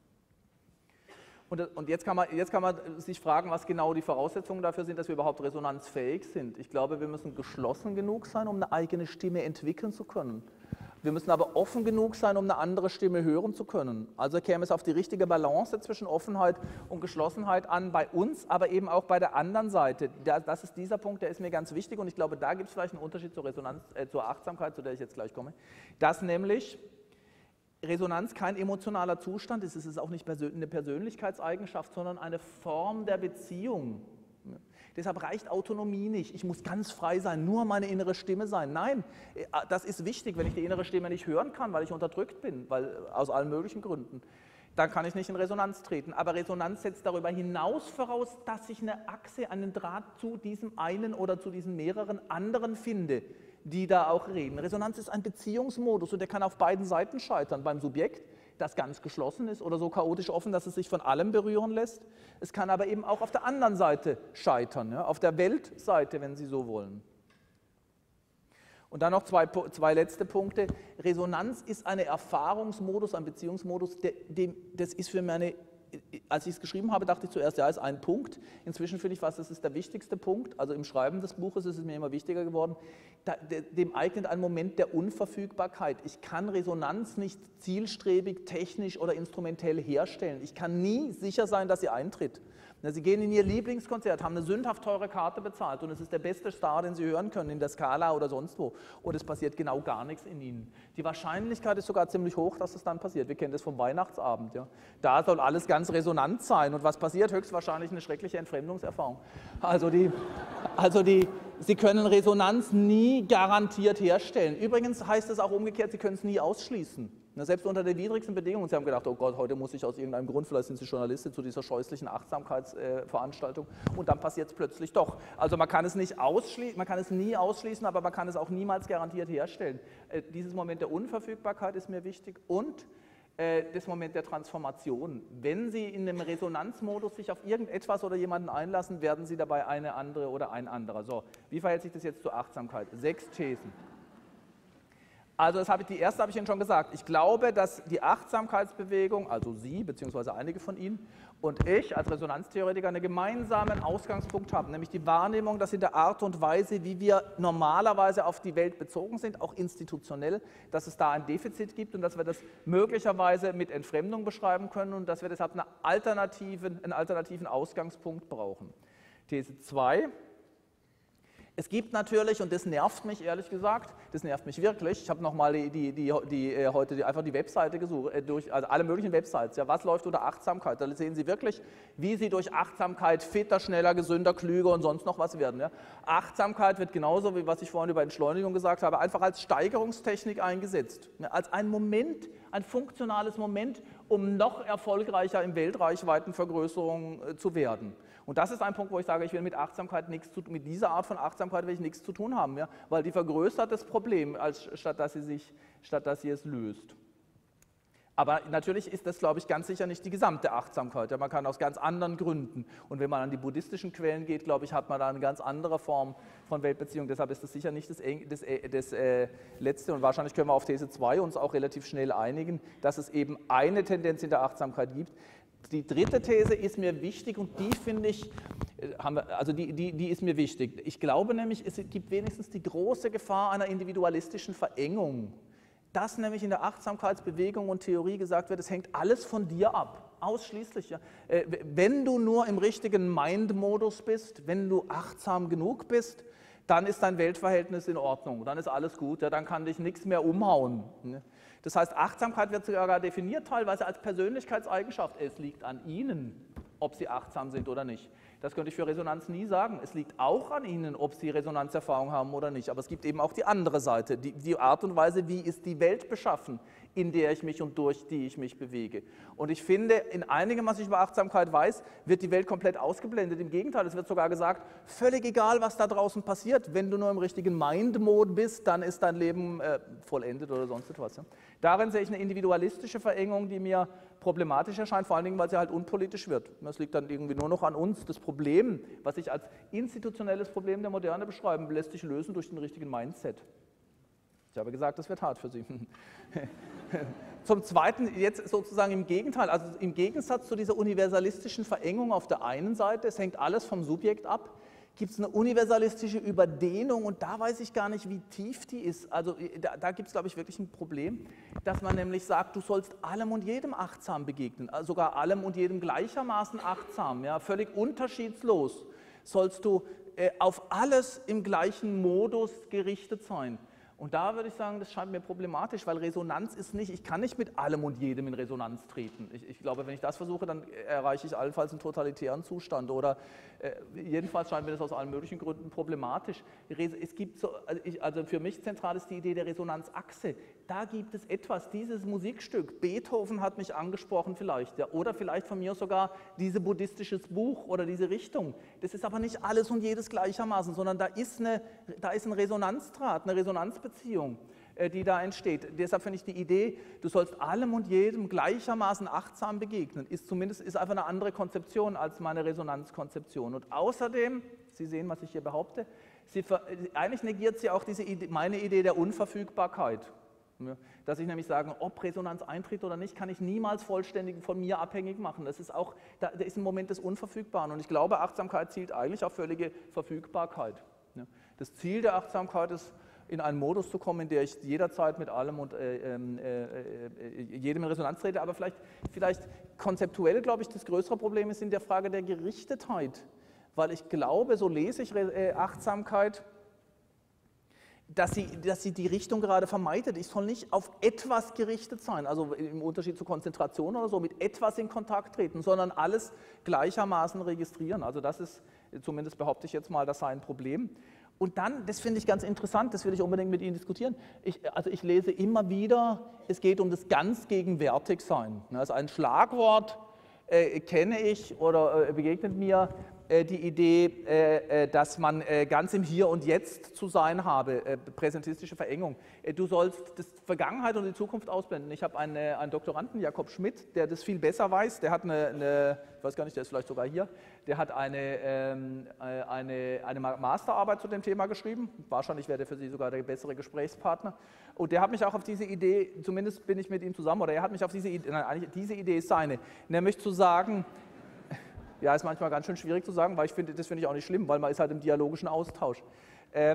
Und jetzt kann, man, jetzt kann man sich fragen, was genau die Voraussetzungen dafür sind, dass wir überhaupt resonanzfähig sind. Ich glaube, wir müssen geschlossen genug sein, um eine eigene Stimme entwickeln zu können. Wir müssen aber offen genug sein, um eine andere Stimme hören zu können. Also käme es auf die richtige Balance zwischen Offenheit und Geschlossenheit an, bei uns, aber eben auch bei der anderen Seite. Das ist dieser Punkt, der ist mir ganz wichtig und ich glaube, da gibt es vielleicht einen Unterschied zur Resonanz, äh, zur Achtsamkeit, zu der ich jetzt gleich komme. Dass nämlich Resonanz kein emotionaler Zustand ist, es ist auch nicht eine Persönlichkeitseigenschaft, sondern eine Form der Beziehung. Deshalb reicht Autonomie nicht, ich muss ganz frei sein, nur meine innere Stimme sein. Nein, das ist wichtig, wenn ich die innere Stimme nicht hören kann, weil ich unterdrückt bin, weil, aus allen möglichen Gründen, dann kann ich nicht in Resonanz treten. Aber Resonanz setzt darüber hinaus voraus, dass ich eine Achse, einen Draht zu diesem einen oder zu diesen mehreren anderen finde, die da auch reden. Resonanz ist ein Beziehungsmodus und der kann auf beiden Seiten scheitern. Beim Subjekt, das ganz geschlossen ist oder so chaotisch offen, dass es sich von allem berühren lässt. Es kann aber eben auch auf der anderen Seite scheitern, ja, auf der Weltseite, wenn Sie so wollen. Und dann noch zwei, zwei letzte Punkte. Resonanz ist ein Erfahrungsmodus, ein Beziehungsmodus, der, dem, das ist für meine, als ich es geschrieben habe, dachte ich zuerst, ja, ist ein Punkt. Inzwischen finde ich fast, das ist der wichtigste Punkt. Also im Schreiben des Buches ist es mir immer wichtiger geworden. Da, dem eignet ein Moment der Unverfügbarkeit. Ich kann Resonanz nicht zielstrebig, technisch oder instrumentell herstellen. Ich kann nie sicher sein, dass sie eintritt. Sie gehen in Ihr Lieblingskonzert, haben eine sündhaft teure Karte bezahlt und es ist der beste Star, den Sie hören können, in der Skala oder sonst wo. Und es passiert genau gar nichts in Ihnen. Die Wahrscheinlichkeit ist sogar ziemlich hoch, dass es dann passiert. Wir kennen das vom Weihnachtsabend. Ja. Da soll alles ganz resonant sein. Und was passiert? Höchstwahrscheinlich eine schreckliche Entfremdungserfahrung. Also, die, also die, Sie können Resonanz nie garantiert herstellen. Übrigens heißt es auch umgekehrt, Sie können es nie ausschließen. Selbst unter den widrigsten Bedingungen. Sie haben gedacht, oh Gott, heute muss ich aus irgendeinem Grund, vielleicht sind Sie Journalistin, zu dieser scheußlichen Achtsamkeitsveranstaltung und dann passiert es plötzlich doch. Also man kann es nicht ausschließen, man kann es nie ausschließen, aber man kann es auch niemals garantiert herstellen. Dieses Moment der Unverfügbarkeit ist mir wichtig und das Moment der Transformation. Wenn Sie in einem Resonanzmodus sich auf irgendetwas oder jemanden einlassen, werden Sie dabei eine andere oder ein anderer. So, wie verhält sich das jetzt zur Achtsamkeit? Sechs Thesen. Also das habe ich, die erste habe ich Ihnen schon gesagt. Ich glaube, dass die Achtsamkeitsbewegung, also Sie bzw. einige von Ihnen und ich als Resonanztheoretiker einen gemeinsamen Ausgangspunkt haben, nämlich die Wahrnehmung, dass in der Art und Weise, wie wir normalerweise auf die Welt bezogen sind, auch institutionell, dass es da ein Defizit gibt und dass wir das möglicherweise mit Entfremdung beschreiben können und dass wir deshalb eine alternativen, einen alternativen Ausgangspunkt brauchen. These zwei. Es gibt natürlich, und das nervt mich ehrlich gesagt, das nervt mich wirklich, ich habe nochmal die, die, die, die, heute die, einfach die Webseite gesucht, durch, also alle möglichen Websites, ja, was läuft unter Achtsamkeit, da sehen Sie wirklich, wie Sie durch Achtsamkeit fitter, schneller, gesünder, klüger und sonst noch was werden. Ja. Achtsamkeit wird genauso, wie was ich vorhin über Entschleunigung gesagt habe, einfach als Steigerungstechnik eingesetzt, ja, als ein Moment, ein funktionales Moment, um noch erfolgreicher in Weltreichweitenvergrößerung äh, zu werden. Und das ist ein Punkt, wo ich sage, ich will mit Achtsamkeit nichts zu, mit dieser Art von Achtsamkeit will ich nichts zu tun haben, ja? Weil die vergrößert das Problem, als, statt, dass sie sich, statt dass sie es löst. Aber natürlich ist das, glaube ich, ganz sicher nicht die gesamte Achtsamkeit. Ja? Man kann aus ganz anderen Gründen. Und wenn man an die buddhistischen Quellen geht, glaube ich, hat man da eine ganz andere Form von Weltbeziehung. Deshalb ist das sicher nicht das, das, das äh, Letzte. Und wahrscheinlich können wir auf These zwei uns auch relativ schnell einigen, dass es eben eine Tendenz in der Achtsamkeit gibt. Die dritte These ist mir wichtig und die finde ich, haben wir, also die, die, die ist mir wichtig. Ich glaube nämlich, es gibt wenigstens die große Gefahr einer individualistischen Verengung. Dass nämlich in der Achtsamkeitsbewegung und Theorie gesagt wird, es hängt alles von dir ab, ausschließlich. Ja. Wenn du nur im richtigen Mind-Modus bist, wenn du achtsam genug bist, dann ist dein Weltverhältnis in Ordnung, dann ist alles gut, ja, dann kann dich nichts mehr umhauen. Das heißt, Achtsamkeit wird sogar definiert teilweise als Persönlichkeitseigenschaft. Es liegt an Ihnen, ob Sie achtsam sind oder nicht. Das könnte ich für Resonanz nie sagen. Es liegt auch an Ihnen, ob Sie Resonanzerfahrung haben oder nicht. Aber es gibt eben auch die andere Seite, die, die Art und Weise, wie ist die Welt beschaffen, in der ich mich und durch die ich mich bewege. Und ich finde, in einigem, was ich über Achtsamkeit weiß, wird die Welt komplett ausgeblendet. Im Gegenteil, es wird sogar gesagt, völlig egal, was da draußen passiert, wenn du nur im richtigen Mind-Mode bist, dann ist dein Leben äh, vollendet oder sonst etwas. Ja. Darin sehe ich eine individualistische Verengung, die mir problematisch erscheint, vor allen Dingen, weil sie halt unpolitisch wird. Das liegt dann irgendwie nur noch an uns. Das Problem, was ich als institutionelles Problem der Moderne beschreiben, lässt sich lösen durch den richtigen Mindset. Ich habe gesagt, das wird hart für Sie. Zum Zweiten, jetzt sozusagen im Gegenteil, also im Gegensatz zu dieser universalistischen Verengung auf der einen Seite, es hängt alles vom Subjekt ab, gibt es eine universalistische Überdehnung und da weiß ich gar nicht, wie tief die ist. Also da, da gibt es, glaube ich, wirklich ein Problem, dass man nämlich sagt, du sollst allem und jedem achtsam begegnen, also sogar allem und jedem gleichermaßen achtsam, ja, völlig unterschiedslos sollst du äh, auf alles im gleichen Modus gerichtet sein. Und da würde ich sagen, das scheint mir problematisch, weil Resonanz ist nicht, ich kann nicht mit allem und jedem in Resonanz treten. Ich, ich glaube, wenn ich das versuche, dann erreiche ich allenfalls einen totalitären Zustand oder äh, jedenfalls scheint mir das aus allen möglichen Gründen problematisch. Es gibt so, also, ich, also für mich zentral ist die Idee der Resonanzachse. Da gibt es etwas, dieses Musikstück, Beethoven hat mich angesprochen vielleicht, ja, oder vielleicht von mir sogar dieses buddhistisches Buch oder diese Richtung. Das ist aber nicht alles und jedes gleichermaßen, sondern da ist, eine, da ist ein Resonanzdraht, eine Resonanzbeziehung, die da entsteht. Deshalb finde ich die Idee, du sollst allem und jedem gleichermaßen achtsam begegnen, ist zumindest ist einfach eine andere Konzeption als meine Resonanzkonzeption. Und außerdem, Sie sehen, was ich hier behaupte, sie, eigentlich negiert sie auch diese Idee, meine Idee der Unverfügbarkeit. Dass ich nämlich sage, ob Resonanz eintritt oder nicht, kann ich niemals vollständig von mir abhängig machen. Das ist auch, da ist ein Moment des Unverfügbaren. Und ich glaube, Achtsamkeit zielt eigentlich auf völlige Verfügbarkeit. Das Ziel der Achtsamkeit ist, in einen Modus zu kommen, in der ich jederzeit mit allem und äh, äh, äh, jedem in Resonanz trete. Aber vielleicht, vielleicht konzeptuell, glaube ich, das größere Problem ist in der Frage der Gerichtetheit. Weil ich glaube, so lese ich äh, Achtsamkeit, dass sie, dass sie die Richtung gerade vermeidet. Ich soll nicht auf etwas gerichtet sein, also im Unterschied zur Konzentration oder so, mit etwas in Kontakt treten, sondern alles gleichermaßen registrieren. Also das ist, zumindest behaupte ich jetzt mal, das sei ein Problem. Und dann, das finde ich ganz interessant, das will ich unbedingt mit Ihnen diskutieren, ich, also ich lese immer wieder, es geht um das ganz Gegenwärtigsein. Also ein Schlagwort äh, kenne ich oder äh, begegnet mir, die Idee, dass man ganz im Hier und Jetzt zu sein habe, präsentistische Verengung. Du sollst die Vergangenheit und die Zukunft ausblenden. Ich habe einen, einen Doktoranden, Jakob Schmidt, der das viel besser weiß. Der hat eine, eine, ich weiß gar nicht, der ist vielleicht sogar hier, der hat eine, eine, eine Masterarbeit zu dem Thema geschrieben. Wahrscheinlich wäre der für Sie sogar der bessere Gesprächspartner. Und der hat mich auch auf diese Idee, zumindest bin ich mit ihm zusammen, oder er hat mich auf diese Idee, nein, eigentlich diese Idee ist seine, nämlich zu sagen, ja, ist manchmal ganz schön schwierig zu sagen, weil ich finde, das finde ich auch nicht schlimm, weil man ist halt im dialogischen Austausch. Äh, äh,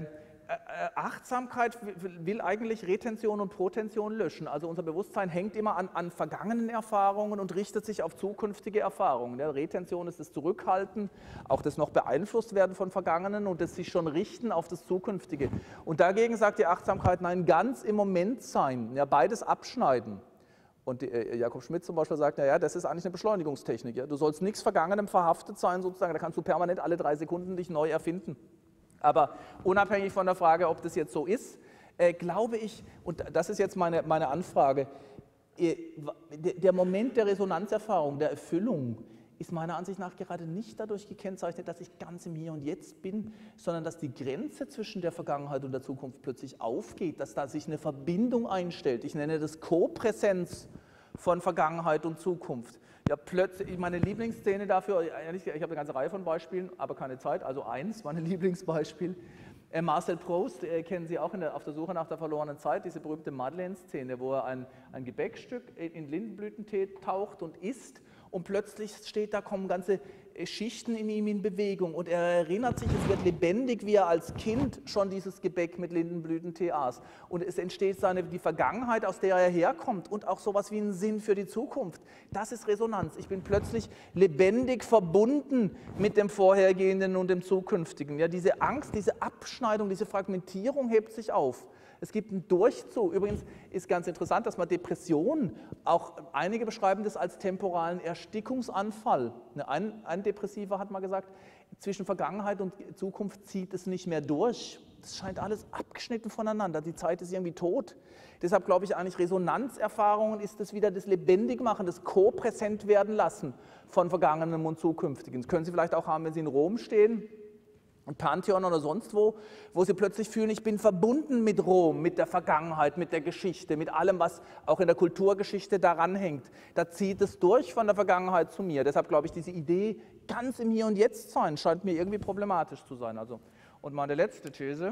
Achtsamkeit will, will eigentlich Retention und Protention löschen. Also unser Bewusstsein hängt immer an, an vergangenen Erfahrungen und richtet sich auf zukünftige Erfahrungen. Ja, Retention ist das Zurückhalten, auch das noch beeinflusst werden von Vergangenen und das sich schon richten auf das Zukünftige. Und dagegen sagt die Achtsamkeit, nein, ganz im Moment sein, ja, beides abschneiden. Und äh, Jakob Schmidt zum Beispiel sagt, naja, das ist eigentlich eine Beschleunigungstechnik. Ja? Du sollst nichts Vergangenem verhaftet sein, sozusagen, da kannst du permanent alle drei Sekunden dich neu erfinden. Aber unabhängig von der Frage, ob das jetzt so ist, äh, glaube ich, und das ist jetzt meine, meine Anfrage, äh, der Moment der Resonanzerfahrung, der Erfüllung, ist meiner Ansicht nach gerade nicht dadurch gekennzeichnet, dass ich ganz im Hier und Jetzt bin, sondern dass die Grenze zwischen der Vergangenheit und der Zukunft plötzlich aufgeht, dass da sich eine Verbindung einstellt. Ich nenne das Kopräsenz von Vergangenheit und Zukunft. Ja, plötzlich, meine Lieblingsszene dafür, ich habe eine ganze Reihe von Beispielen, aber keine Zeit, also eins, mein Lieblingsbeispiel. Marcel Proust, äh, kennen Sie auch in der, auf der Suche nach der verlorenen Zeit, diese berühmte Madeleine-Szene, wo er ein, ein Gebäckstück in Lindenblütentee taucht und isst. Und plötzlich steht da, kommen ganze Schichten in ihm in Bewegung und er erinnert sich, es wird lebendig, wie er als Kind schon dieses Gebäck mit Lindenblütentee aß. Und es entsteht seine, die Vergangenheit, aus der er herkommt und auch sowas wie ein Sinn für die Zukunft. Das ist Resonanz. Ich bin plötzlich lebendig verbunden mit dem Vorhergehenden und dem Zukünftigen. Ja, diese Angst, diese Abschneidung, diese Fragmentierung hebt sich auf. Es gibt einen Durchzug. Übrigens ist ganz interessant, dass man Depressionen, auch einige beschreiben das als temporalen Erstickungsanfall. Ein, ein Depressiver hat mal gesagt, zwischen Vergangenheit und Zukunft zieht es nicht mehr durch. Das scheint alles abgeschnitten voneinander. Die Zeit ist irgendwie tot. Deshalb glaube ich eigentlich, Resonanzerfahrungen ist es wieder das Lebendigmachen, das Co-Präsent werden lassen von Vergangenem und Zukünftigen. Das können Sie vielleicht auch haben, wenn Sie in Rom stehen. Ein Pantheon oder sonst wo, wo sie plötzlich fühlen, ich bin verbunden mit Rom, mit der Vergangenheit, mit der Geschichte, mit allem, was auch in der Kulturgeschichte daran hängt. Da zieht es durch von der Vergangenheit zu mir. Deshalb glaube ich, diese Idee, ganz im Hier und Jetzt sein, scheint mir irgendwie problematisch zu sein. Also, und meine letzte These,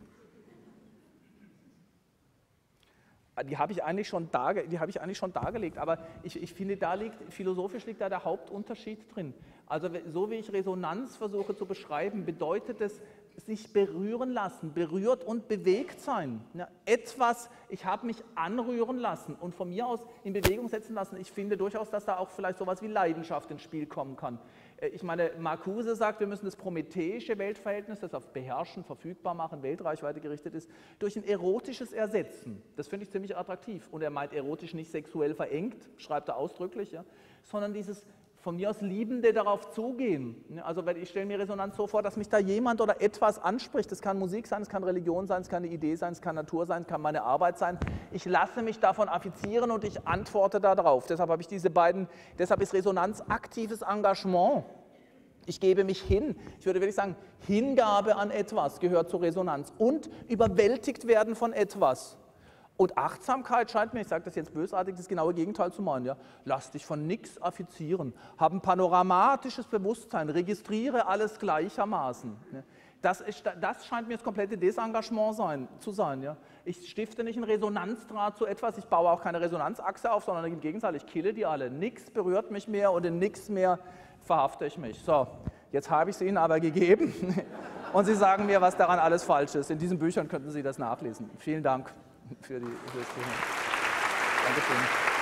die habe ich eigentlich schon, darge, die habe ich eigentlich schon dargelegt, aber ich, ich finde, da liegt, philosophisch liegt da der Hauptunterschied drin. Also so wie ich Resonanz versuche zu beschreiben, bedeutet es, sich berühren lassen, berührt und bewegt sein. Ja, etwas, ich habe mich anrühren lassen und von mir aus in Bewegung setzen lassen. Ich finde durchaus, dass da auch vielleicht sowas wie Leidenschaft ins Spiel kommen kann. Ich meine, Marcuse sagt, wir müssen das prometheische Weltverhältnis, das auf Beherrschen, verfügbar machen, Weltreichweite gerichtet ist, durch ein erotisches ersetzen. Das finde ich ziemlich attraktiv. Und er meint erotisch nicht sexuell verengt, schreibt er ausdrücklich, ja, sondern dieses von mir aus Liebende darauf zugehen. Also ich stelle mir Resonanz so vor, dass mich da jemand oder etwas anspricht. Das kann Musik sein, es kann Religion sein, es kann eine Idee sein, es kann Natur sein, es kann meine Arbeit sein. Ich lasse mich davon affizieren und ich antworte darauf. Deshalb habe ich diese beiden, deshalb ist Resonanz aktives Engagement. Ich gebe mich hin. Ich würde wirklich sagen, Hingabe an etwas gehört zur Resonanz und überwältigt werden von etwas. Und Achtsamkeit scheint mir, ich sage das jetzt bösartig, das genaue Gegenteil zu meinen. Ja? Lass dich von nichts affizieren, hab ein panoramatisches Bewusstsein, registriere alles gleichermaßen. Ja? Das, ist, das scheint mir das komplette Desengagement sein, zu sein. Ja? Ich stifte nicht einen Resonanzdraht zu etwas, ich baue auch keine Resonanzachse auf, sondern im Gegenteil, ich kille die alle. Nichts berührt mich mehr und in nichts mehr verhafte ich mich. So, jetzt habe ich es Ihnen aber gegeben. und Sie sagen mir, was daran alles falsch ist. In diesen Büchern könnten Sie das nachlesen. Vielen Dank für die, für das Thema. Dankeschön.